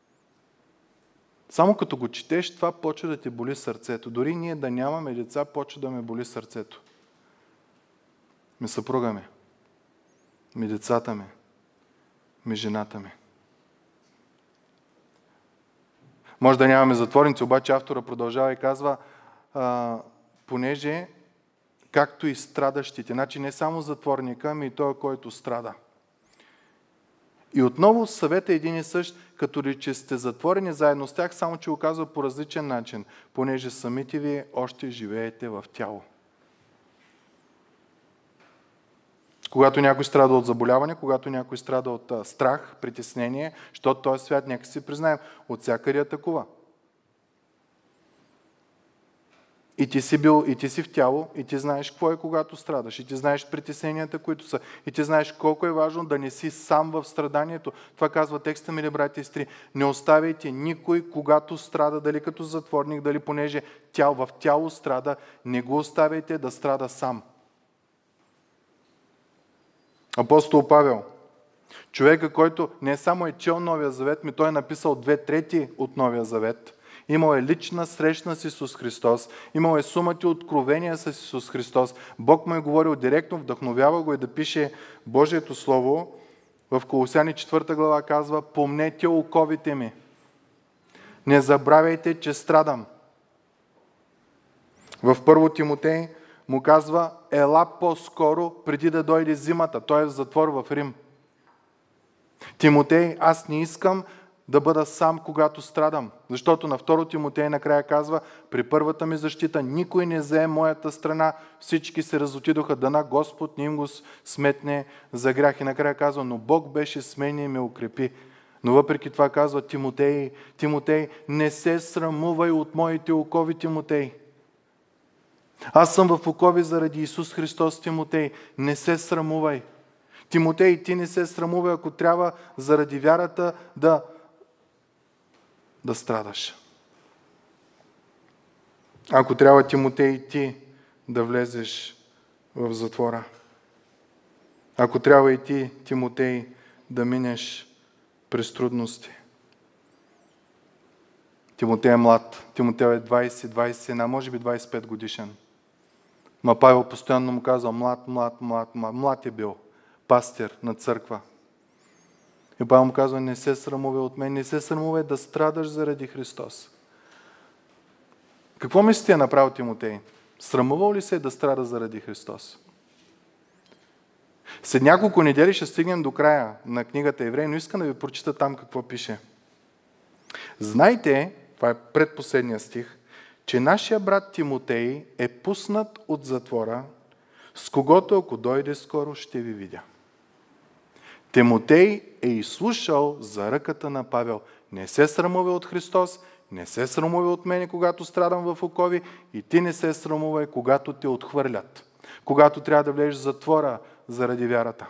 A: само като го четеш, това почва да ти боли сърцето. Дори ние да нямаме деца, почва да ме боли сърцето. Ми съпруга ми, ми децата ми, ми жената ми. Може да нямаме затворници, обаче автора продължава и казва, а, понеже както и страдащите, значи не само затворника, ами и той, който страда. И отново съвета е един и същ, като ли че сте затворени заедно с тях, само че го казва по различен начин, понеже самите ви още живеете в тяло. Когато някой страда от заболяване, когато някой страда от а, страх, притеснение, защото този свят, нека си признаем, от всякъде атакува. И ти си бил, и ти си в тяло, и ти знаеш какво е, когато страдаш, и ти знаеш притесненията, които са, и ти знаеш колко е важно да не си сам в страданието. Това казва текста, мили братя и сестри. Не оставяйте никой, когато страда, дали като затворник, дали понеже тяло, в тяло страда, не го оставяйте да страда сам. Апостол Павел, човека, който не само е чел Новия Завет, но той е написал две трети от Новия Завет. Имал е лична среща с Исус Христос, имал е сумати откровения с Исус Христос. Бог му е говорил директно, вдъхновява го и да пише Божието Слово. В Колосяни четвърта глава казва, помнете оковите ми. Не забравяйте, че страдам. В първо Тимотей му казва, ела по-скоро, преди да дойде зимата. Той е в затвор в Рим. Тимотей, аз не искам да бъда сам, когато страдам. Защото на второ Тимотей накрая казва, при първата ми защита никой не взе моята страна, всички се разотидоха, дана Господ не им го сметне за грях. И накрая казва, но Бог беше с мен и ме укрепи. Но въпреки това казва, Тимотей, Тимотей, не се срамувай от моите окови, Тимотей. Аз съм в окови заради Исус Христос, Тимотей. Не се срамувай. Тимотей, ти не се срамувай, ако трябва заради вярата да, да страдаш. Ако трябва, Тимотей, ти да влезеш в затвора. Ако трябва и ти, Тимотей, да минеш през трудности. Тимотей е млад. Тимотей е двайсет, двайсет и една, може би двайсет и пет годишен. Ма Павел постоянно му казва, млад, млад, млад, млад. Млад е бил. Пастир на църква. И Павел му казва, не се срамувай от мен, не се срамувай да страдаш заради Христос. Какво мислите е направил Тимотей? Срамувал ли се е да страда заради Христос? След няколко недели ще стигнем до края на книгата Евреи, но искам да ви прочита там какво пише. Знайте, това е предпоследния стих, че нашия брат Тимотей е пуснат от затвора, с когото, ако дойде скоро, ще ви видя. Тимотей е изслушал за ръката на Павел. Не се срамувай от Христос, не се срамувай от мене, когато страдам в окови, и ти не се срамувай, когато те отхвърлят. Когато трябва да влезеш в затвора заради вярата.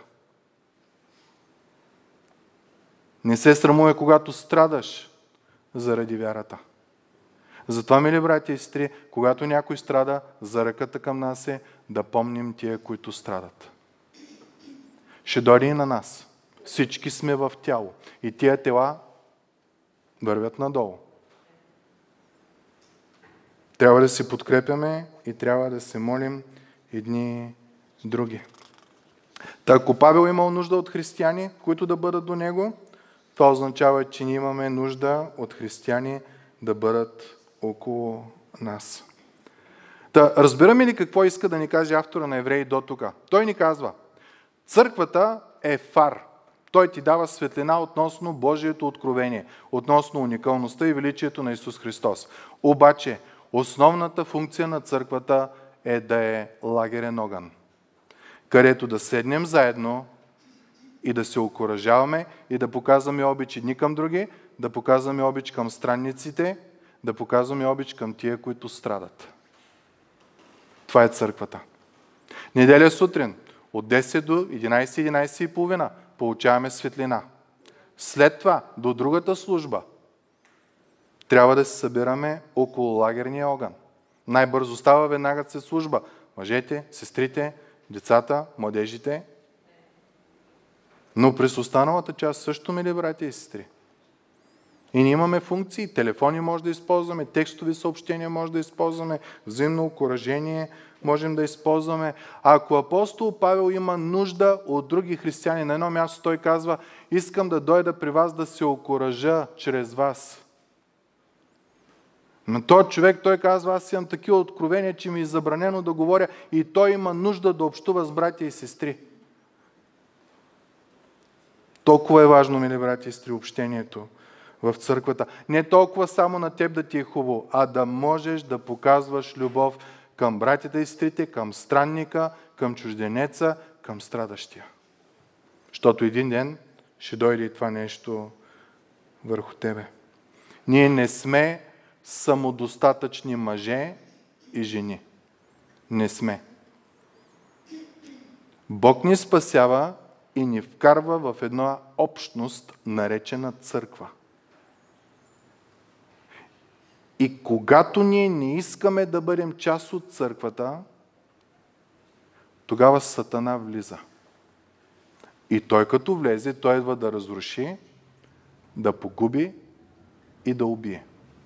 A: Не се срамувай, когато страдаш заради вярата. Затова, мили братя и сестри, когато някой страда, за ръката към нас е да помним тия, които страдат. Ще дойде и на нас. Всички сме в тяло. И тия тела вървят надолу. Трябва да се подкрепяме и трябва да се молим едни други. Та ако Павел имал нужда от християни, които да бъдат до него, това означава, че ние имаме нужда от християни да бъдат около нас. Та, разбираме ли какво иска да ни каже автора на Евреи до тук? Той ни казва, църквата е фар. Той ти дава светлина относно Божието откровение, относно уникалността и величието на Исус Христос. Обаче, основната функция на църквата е да е лагерен огън, където да седнем заедно и да се окуражаваме и да показваме обич едни към други, да показваме обич към странниците, да показваме обич към тия, които страдат. Това е църквата. Неделя сутрин от десет до единайсет, единайсет и половина получаваме светлина. След това, до другата служба, трябва да се събираме около лагерния огън. Най-бързо става веднага се служба. Мъжете, сестрите, децата, младежите. Но през останалата част също, мили братя и сестри. И ние имаме функции. Телефони може да използваме, текстови съобщения може да използваме, взаимно окуражение можем да използваме. А ако апостол Павел има нужда от други християни, на едно място той казва: искам да дойда при вас да се окуража чрез вас. Но този човек, той казва: аз имам такива откровения, че ми е забранено да говоря, и той има нужда да общува с братя и сестри. Толкова е важно, мили братя и сестри, общението в църквата. Не толкова само на теб да ти е хубаво, а да можеш да показваш любов към братята и сестрите, към странника, към чужденеца, към страдащия. Защото един ден ще дойде и това нещо върху тебе. Ние не сме самодостатъчни мъже и жени. Не сме. Бог ни спасява и ни вкарва в една общност, наречена църква. И когато ние не искаме да бъдем част от църквата, тогава Сатана влиза. И той като влезе, той идва да разруши, да погуби и да убие.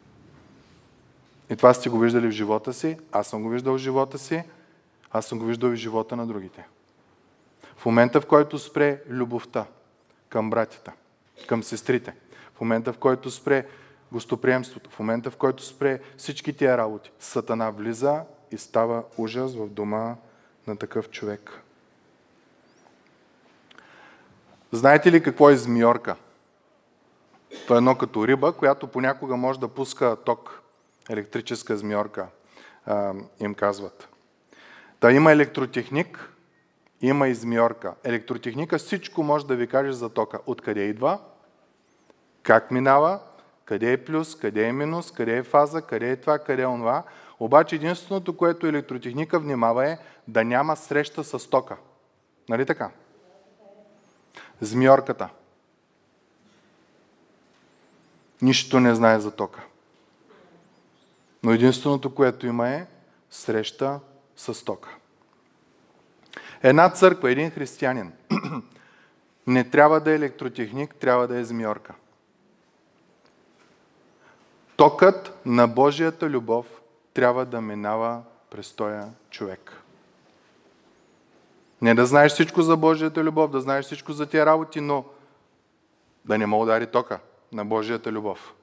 A: И това сте го виждали в живота си, аз съм го виждал в живота си, аз съм го виждал и в живота на другите. В момента, в който спре любовта към братята, към сестрите, в момента, в който спре гостоприемството, в момента, в който спре всички тия работи, Сатана влиза и става ужас в дома на такъв човек. Знаете ли какво е змиорка? Това е едно като риба, която понякога може да пуска ток. Електрическа змиорка, им казват. Та има електротехник, има и змиорка. Електротехника всичко може да ви каже за тока. Откъде идва, как минава, къде е плюс, къде е минус, къде е фаза, къде е това, къде е онова. Обаче единственото, което електротехника внимава, е да няма среща с тока. Нали така? Змиорката нищо не знае за тока. Но единственото, което има, е среща с тока. Една църква, един християнин не трябва да е електротехник, трябва да е змиорка. Токът на Божията любов трябва да минава през този човек. Не да знаеш всичко за Божията любов, да знаеш всичко за тия работи, но да не му удари тока на Божията любов.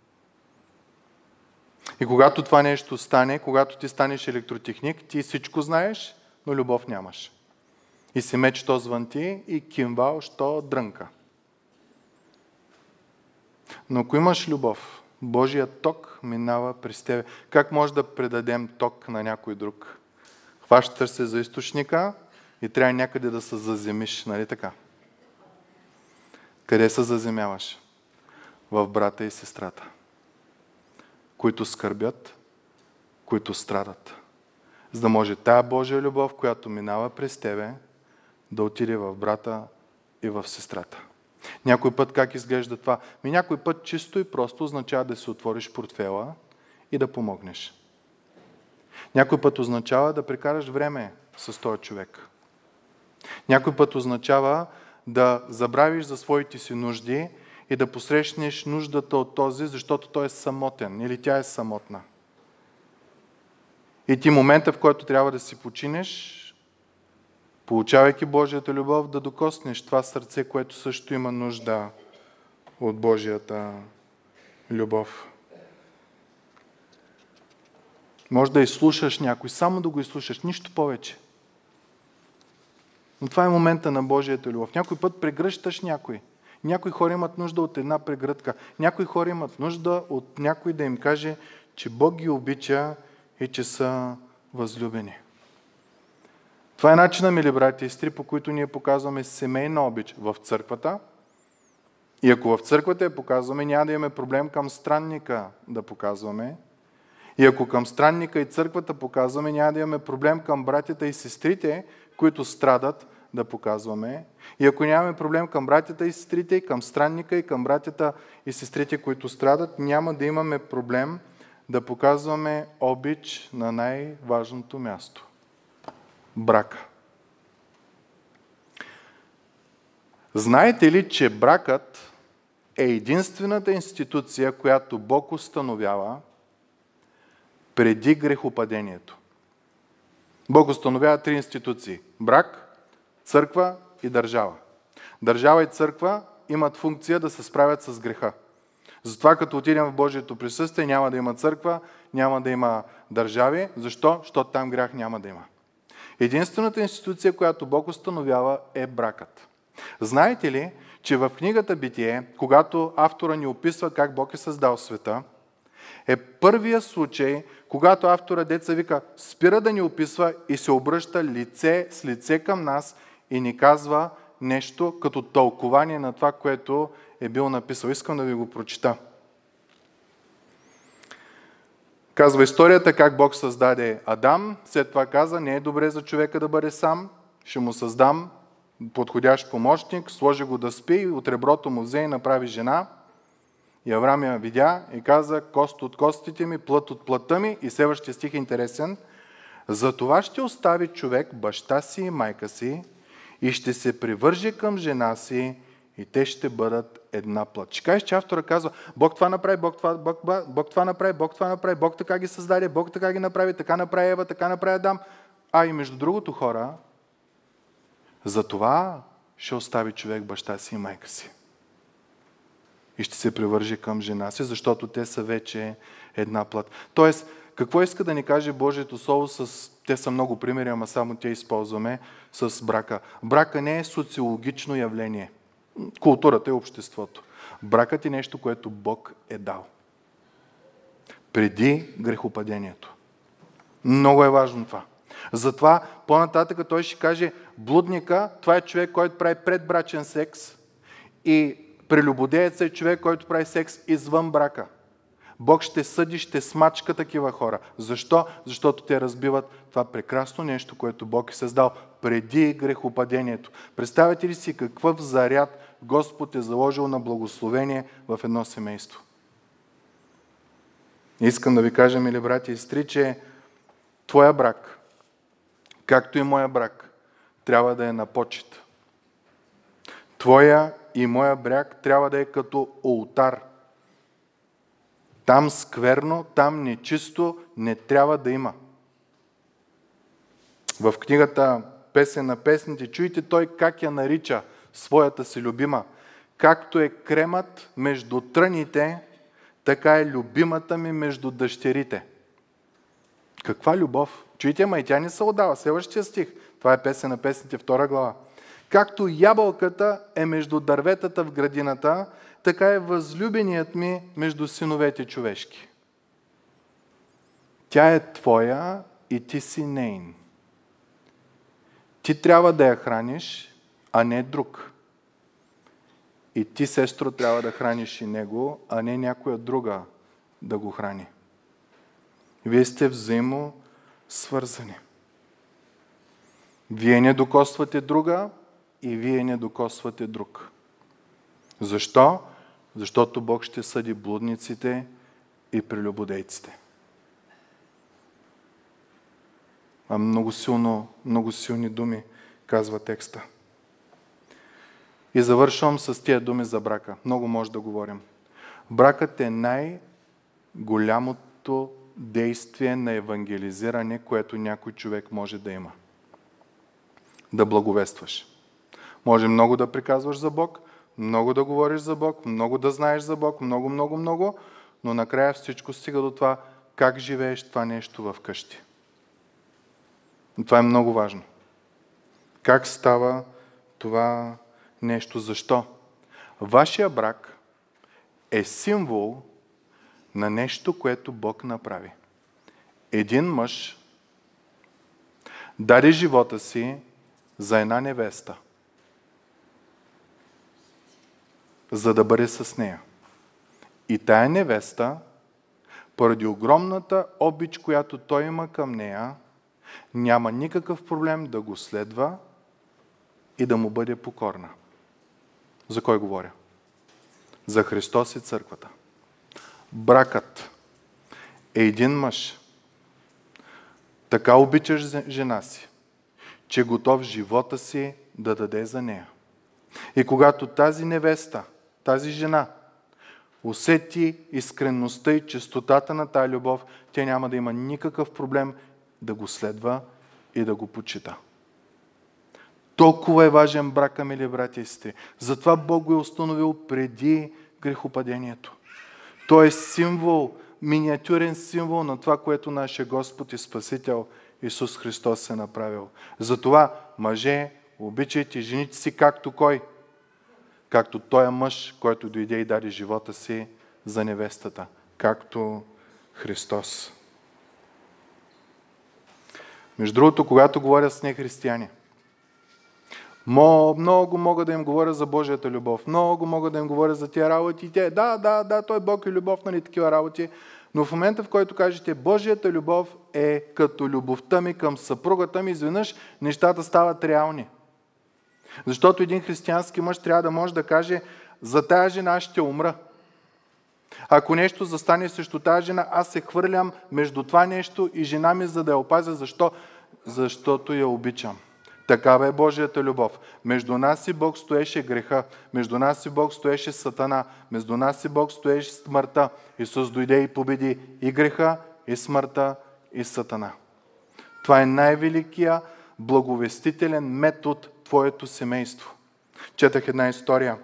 A: И когато това нещо стане, когато ти станеш електротехник, ти всичко знаеш, но любов нямаш. И си меч, що звънти, и кимвал, що дрънка. Но ако имаш любов, Божият ток минава през тебе. Как може да предадем ток на някой друг? Хващаш се за източника и трябва някъде да се заземиш, нали така? Къде се заземяваш? В брата и сестрата, които скърбят, които страдат. За да може тая Божия любов, която минава през тебе, да отиде в брата и в сестрата. Някой път как изглежда това? Ми някой път чисто и просто означава да си отвориш портфела и да помогнеш. Някой път означава да прекараш време с този човек. Някой път означава да забравиш за своите си нужди и да посрещнеш нуждата от този, защото той е самотен или тя е самотна. И ти момента, в който трябва да си починеш, получавайки Божията любов, да докоснеш това сърце, което също има нужда от Божията любов. Може да изслушаш някой, само да го изслушаш, нищо повече. Но това е момента на Божията любов. Някой път прегръщаш някой. Някои хора имат нужда от една прегръдка. Някои хора имат нужда от някой да им каже, че Бог ги обича и че са възлюбени. Това е начина, мили братя и сестри, по които ние показваме семейна обич в църквата. И ако в църквата я показваме, няма да имаме проблем към странника да показваме. И ако към странника и църквата показваме, няма да имаме проблем към братята и сестрите, които страдат, да показваме. И ако нямаме проблем към братята и сестрите, и към странника, и към братята и сестрите, които страдат, няма да имаме проблем да показваме обич на най-важното място – брака. Знаете ли, че бракът е единствената институция, която Бог установява преди грехопадението? Бог установява три институции – брак, църква и държава. Държава и църква имат функция да се справят с греха. Затова като отидем в Божието присъствие, няма да има църква, няма да има държави. Защо? Защото там грях няма да има. Единствената институция, която Бог установява, е бракът. Знаете ли, че в книгата Битие, когато автора ни описва как Бог е създал света, е първия случай, когато автора деца вика, спира да ни описва и се обръща лице с лице към нас и ни казва нещо като тълкование на това, което е бил написал. Искам да ви го прочита. Казва историята как Бог създаде Адам, след това каза, не е добре за човека да бъде сам, ще му създам подходящ помощник, сложи го да спи, от реброто му взе и направи жена. И Авраам я видя и каза, кост от костите ми, плът от плътта ми. И следващия стих е интересен. Затова ще остави човек баща си и майка си и ще се привърже към жена си и те ще бъдат една плът. Ще кажеш, че автора казва, Бог това направи, Бог това, Бог, Бог това направи, Бог това направи, Бог така ги създаде, Бог така ги направи, така направи Ева, така направи Адам. А и между другото хора, затова ще остави човек баща си и майка си. И ще се привържи към жена си, защото те са вече една плът. Тоест, какво иска да ни каже Божието Слово с... Те са много примери, ама само те използваме с брака. Брака не е социологично явление. Културата е обществото. Бракът е нещо, което Бог е дал. Преди грехопадението. Много е важно това. Затова по-нататък той ще каже, блудника, това е човек, който прави предбрачен секс и прелюбодеец е човек, който прави секс извън брака. Бог ще съди, ще смачка такива хора. Защо? Защото те разбиват това прекрасно нещо, което Бог е създал преди грехопадението. Представете ли си какъв заряд Господ е заложил на благословение в едно семейство? Искам да ви кажа, мили брати и сестри, че твоя брак, както и моя брак, трябва да е на почит. Твоя и моя брак трябва да е като олтар. Там скверно, там нечисто не трябва да има. В книгата Песен на песните чуйте той как я нарича своята си любима. Както е кремът между тръните, така е любимата ми между дъщерите. Каква любов? Чуйте, ма и тя не се отдава. Следващия стих. Това е Песен на песните, втора глава. Както ябълката е между дърветата в градината, така е възлюбеният ми между синовете човешки. Тя е твоя и ти си нейн. Ти трябва да я храниш, а не друг. И ти, сестро, трябва да храниш и него, а не някоя друга да го храни. Вие сте взаимо свързани. Вие не докосвате друга и вие не докосвате друг. Защо? Защото Бог ще съди блудниците и прелюбодейците. А много силно, много силни думи казва текста. И завършвам с тия думи за брака. Много може да говорим. Бракът е най-голямото действие на евангелизиране, което някой човек може да има. Да благовестваш. Може много да приказваш за Бог, много да говориш за Бог, много да знаеш за Бог, много, много, много, но накрая всичко стига до това как живееш това нещо в къщи. И това е много важно. Как става това нещо? Защо? Вашия брак е символ на нещо, което Бог направи. Един мъж даде живота си за една невеста, за да бъде с нея. И тая невеста поради огромната обич, която той има към нея, няма никакъв проблем да го следва и да му бъде покорна. За кой говоря? За Христос и църквата. Бракът е един мъж. Така обичаш жена си, че е готов живота си да даде за нея. И когато тази невеста, тази жена, усети искренността и чистотата на тая любов, тя няма да има никакъв проблем да го следва и да го почита. Толкова е важен брака, мили братя и сестри. Затова Бог го е установил преди грехопадението. Той е символ, миниатюрен символ на това, което нашия Господ и Спасител Исус Христос е направил. Затова, мъже, обичайте жените си както кой? Както той е мъж, който дойде и даде живота си за невестата. Както Христос. Между другото, когато говоря с нехристияни, много мога да им говоря за Божията любов. Много мога да им говоря за тия работи. Те, да, да, да, той Бог е любов, нали такива работи. Но в момента, в който кажете, Божията любов е като любовта ми към съпругата ми, изведнъж нещата стават реални. Защото един християнски мъж трябва да може да каже, за тая жена ще умра. Ако нещо застане срещу тази жена, аз се хвърлям между това нещо и жена ми, за да я опазя. Защо? Защото я обичам. Такава е Божията любов. Между нас и Бог стоеше греха. Между нас и Бог стоеше Сатана. Между нас и Бог стоеше смъртта. Исус дойде и победи и греха, и смъртта, и Сатана. Това е най-великия благовестителен метод в твоето семейство. Четах една история.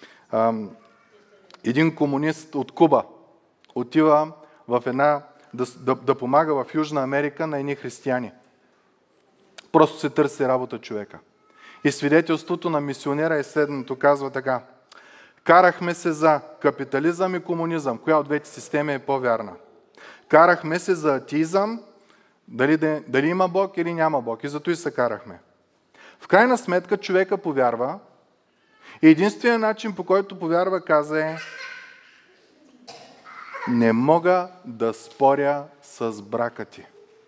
A: Един комунист от Куба отива в една, да, да, да помага в Южна Америка на едни християни. Просто се търси работа човека. И свидетелството на мисионера е следното, казва така. Карахме се за капитализъм и комунизъм. Коя от двете системи е по-вярна? Карахме се за атеизъм, дали, да, дали има Бог или няма Бог. И зато и се карахме. В крайна сметка човека повярва и единственият начин, по който повярва, каза е: не мога да споря с брака ти.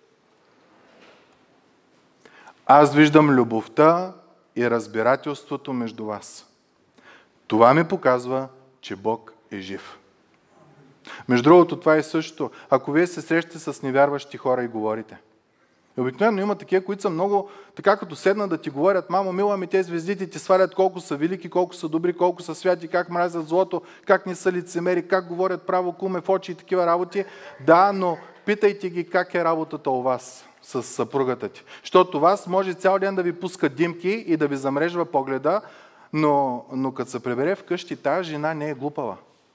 A: Аз виждам любовта и разбирателството между вас. Това ми показва, че Бог е жив. Между другото, това е също. Ако вие се срещате с невярващи хора и говорите. Обикновено има такива, които са много, така като седнат да ти говорят, мамо, мила ми, те звездите ти свалят колко са велики, колко са добри, колко са святи, как мразят злото, как не са лицемери, как говорят право, куме в очи и такива работи. Да, но питайте ги как е работата у вас с съпругата ти. Защото вас може цял ден да ви пуска димки и да ви замрежва погледа, но, но като се прибере вкъщи, тази жена не е глупава.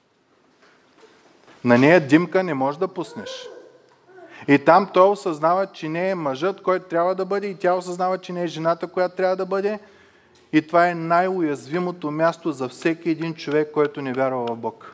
A: На нея димка не можеш да пуснеш. И там той осъзнава, че не е мъжът, който трябва да бъде, и тя осъзнава, че не е жената, която трябва да бъде. И това е най-уязвимото място за всеки един човек, който не вярва в Бог.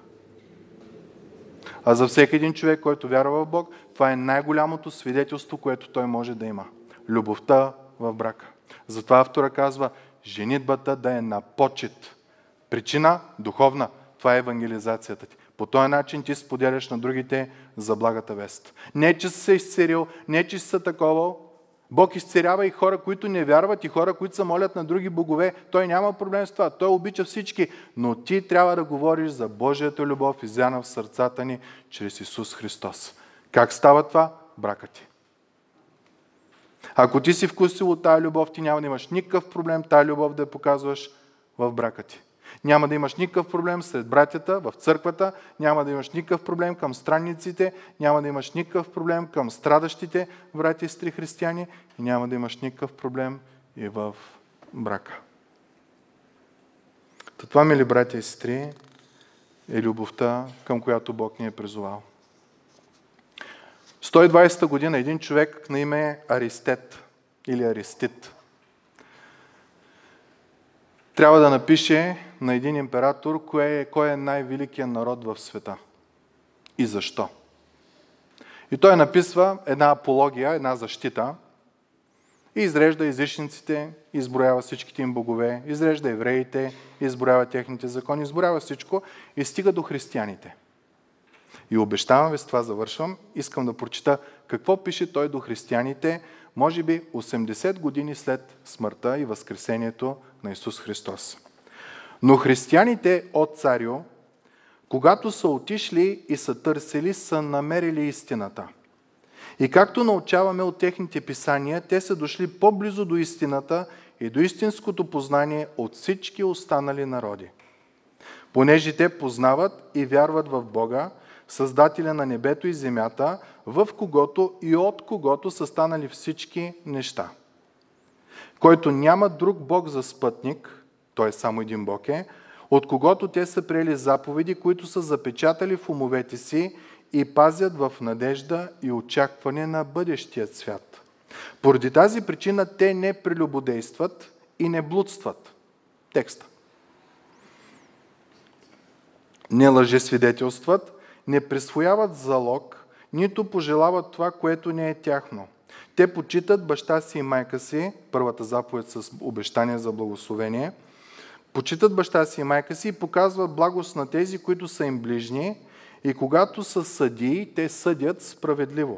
A: А за всеки един човек, който вярва в Бог, това е най-голямото свидетелство, което той може да има. Любовта в брака. Затова автора казва, женитбата да е на почит. Причина духовна. Това е евангелизацията ти. По този начин ти споделяш на другите за благата вест. Не, че си се изцерил, не, че си се таковал. Бог изцерява и хора, които не вярват, и хора, които се молят на други богове. Той няма проблем с това. Той обича всички. Но ти трябва да говориш за Божията любов, изяна в сърцата ни чрез Исус Христос. Как става това? Брака ти. Ако ти си вкусил от тая любов, ти няма да имаш никакъв проблем тая любов да я показваш в брака ти. Няма да имаш никакъв проблем сред братята, в църквата, няма да имаш никакъв проблем към странниците, няма да имаш никакъв проблем към страдащите братя и сестри християни и няма да имаш никакъв проблем и в брака. Това, мили братя и сестри, е любовта, към която Бог ни е призовал. сто и двадесета година един човек на име Аристет или Аристит трябва да напише на един император кой е, кой е най-великият народ в света и защо. И той написва една апология, една защита и изрежда езичниците, изброява всичките им богове, изрежда евреите, изброява техните закони, изброява всичко и стига до християните. И обещавам ви, с това завършвам, искам да прочита какво пише той до християните, може би осемдесет години след смъртта и възкресението на Исус Христос. Но християните от Царио, когато са отишли и са търсили, са намерили истината. И както научаваме от техните писания, те са дошли по-близо до истината и до истинското познание от всички останали народи. Понеже те познават и вярват в Бога, Създателя на небето и земята, в когото и от когото са станали всички неща. Който няма друг Бог за спътник, той само един Бог е, от когото те са приели заповеди, които са запечатали в умовете си и пазят в надежда и очакване на бъдещият свят. Поради тази причина те не прелюбодействат и не блудстват. Текста. Не лъжесвидетелстват, не присвояват залог, нито пожелават това, което не е тяхно. Те почитат баща си и майка си, първата заповед с обещание за благословение, почитат баща си и майка си и показват благост на тези, които са им ближни, и когато са съдии, те съдят справедливо.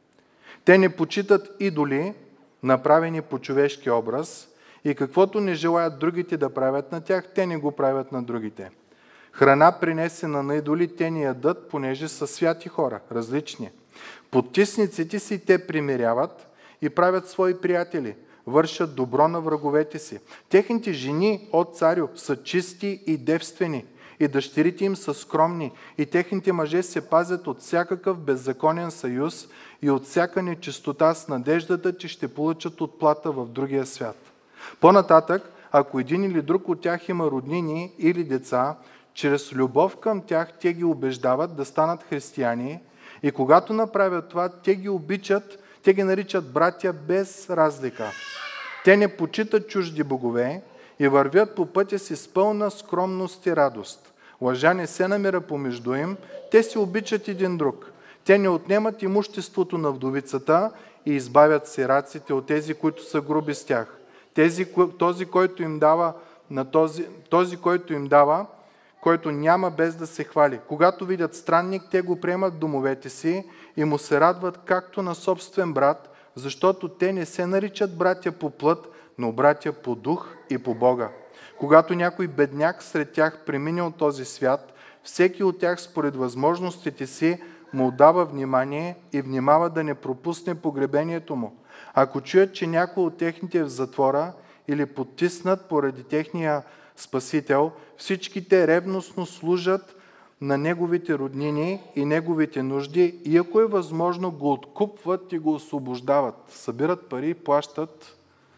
A: Те не почитат идоли, направени по човешки образ, и каквото не желаят другите да правят на тях, те не го правят на другите. Храна, принесена на идоли, те не ядат, понеже са святи хора, различни. Подтисниците си те примиряват и правят свои приятели, вършат добро на враговете си. Техните жени от Царио са чисти и девствени, и дъщерите им са скромни, и техните мъже се пазят от всякакъв беззаконен съюз и от всяка нечистота с надеждата, че ще получат отплата в другия свят. По-нататък, ако един или друг от тях има роднини или деца, чрез любов към тях те ги убеждават да станат християни, и когато направят това, те ги обичат, те ги наричат братя без разлика. Те не почитат чужди богове и вървят по пътя си с пълна скромност и радост. Лъжа не се намира помежду им, те се обичат един друг. Те не отнемат имуществото на вдовицата и избавят сираците от тези, които са груби с тях. Тези, този, който им дава, на този, този, който им дава, който няма без да се хвали. Когато видят странник, те го приемат в домовете си и му се радват както на собствен брат, защото те не се наричат братя по плът, но братя по дух и по Бога. Когато някой бедняк сред тях премине от този свят, всеки от тях според възможностите си му дава внимание и внимава да не пропусне погребението му. Ако чуят, че някой от техните е в затвора или потиснат поради техния Спасител, всички те ревностно служат на неговите роднини и неговите нужди и ако е възможно го откупват и го освобождават. Събират пари и плащат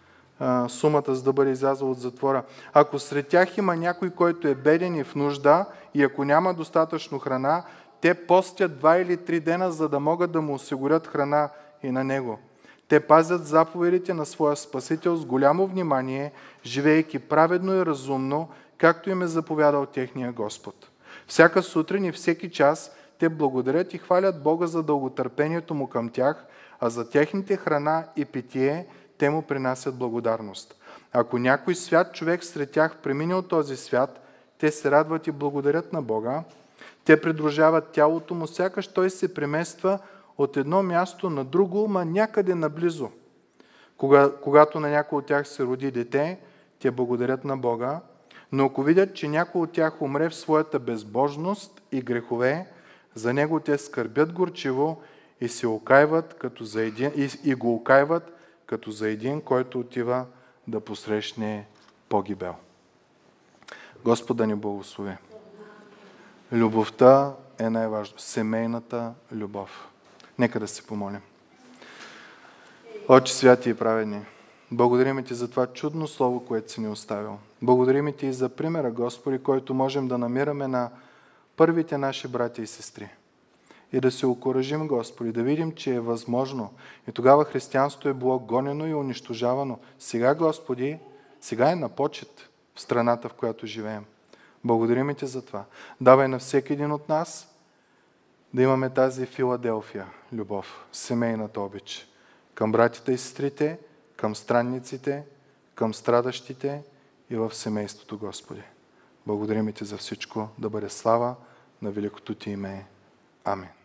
A: а, сумата, за да бъде излязъл от затвора. Ако сред тях има някой, който е беден и в нужда и ако няма достатъчно храна, те постят два или три дена, за да могат да му осигурят храна и на него. Те пазят заповедите на своя Спасител с голямо внимание, живеейки праведно и разумно, както им е заповядал техния Господ. Всяка сутрин и всеки час те благодарят и хвалят Бога за дълготърпението му към тях, а за техните храна и питие те му принасят благодарност. Ако някой свят човек сред тях премине от този свят, те се радват и благодарят на Бога. Те придружават тялото му, сякаш той се премества от едно място на друго, ма някъде наблизо. Кога, когато на някой от тях се роди дете, те благодарят на Бога, но ако видят, че някой от тях умре в своята безбожност и грехове, за него те скърбят горчиво и, се окайват като за един, и, и го окайват като за един, който отива да посрещне погибел. Господ да ни благослови. Любовта е най-важно. Семейната любов. Нека да се помолим. Отче святи и праведни, благодарим Ти за това чудно слово, което си ни оставил. Благодарим Ти и за примера, Господи, който можем да намираме на първите наши братя и сестри. И да се окуражим, Господи, да видим, че е възможно. И тогава християнството е било гонено и унищожавано. Сега, Господи, сега е на почет в страната, в която живеем. Благодарим Ти за това. Давай на всеки един от нас да имаме тази Филаделфия, любов, семейната обич към братите и сестрите, към странниците, към страдащите и в семейството, Господи. Благодарим Ти за всичко, да бъде слава на великото Ти име. Амин.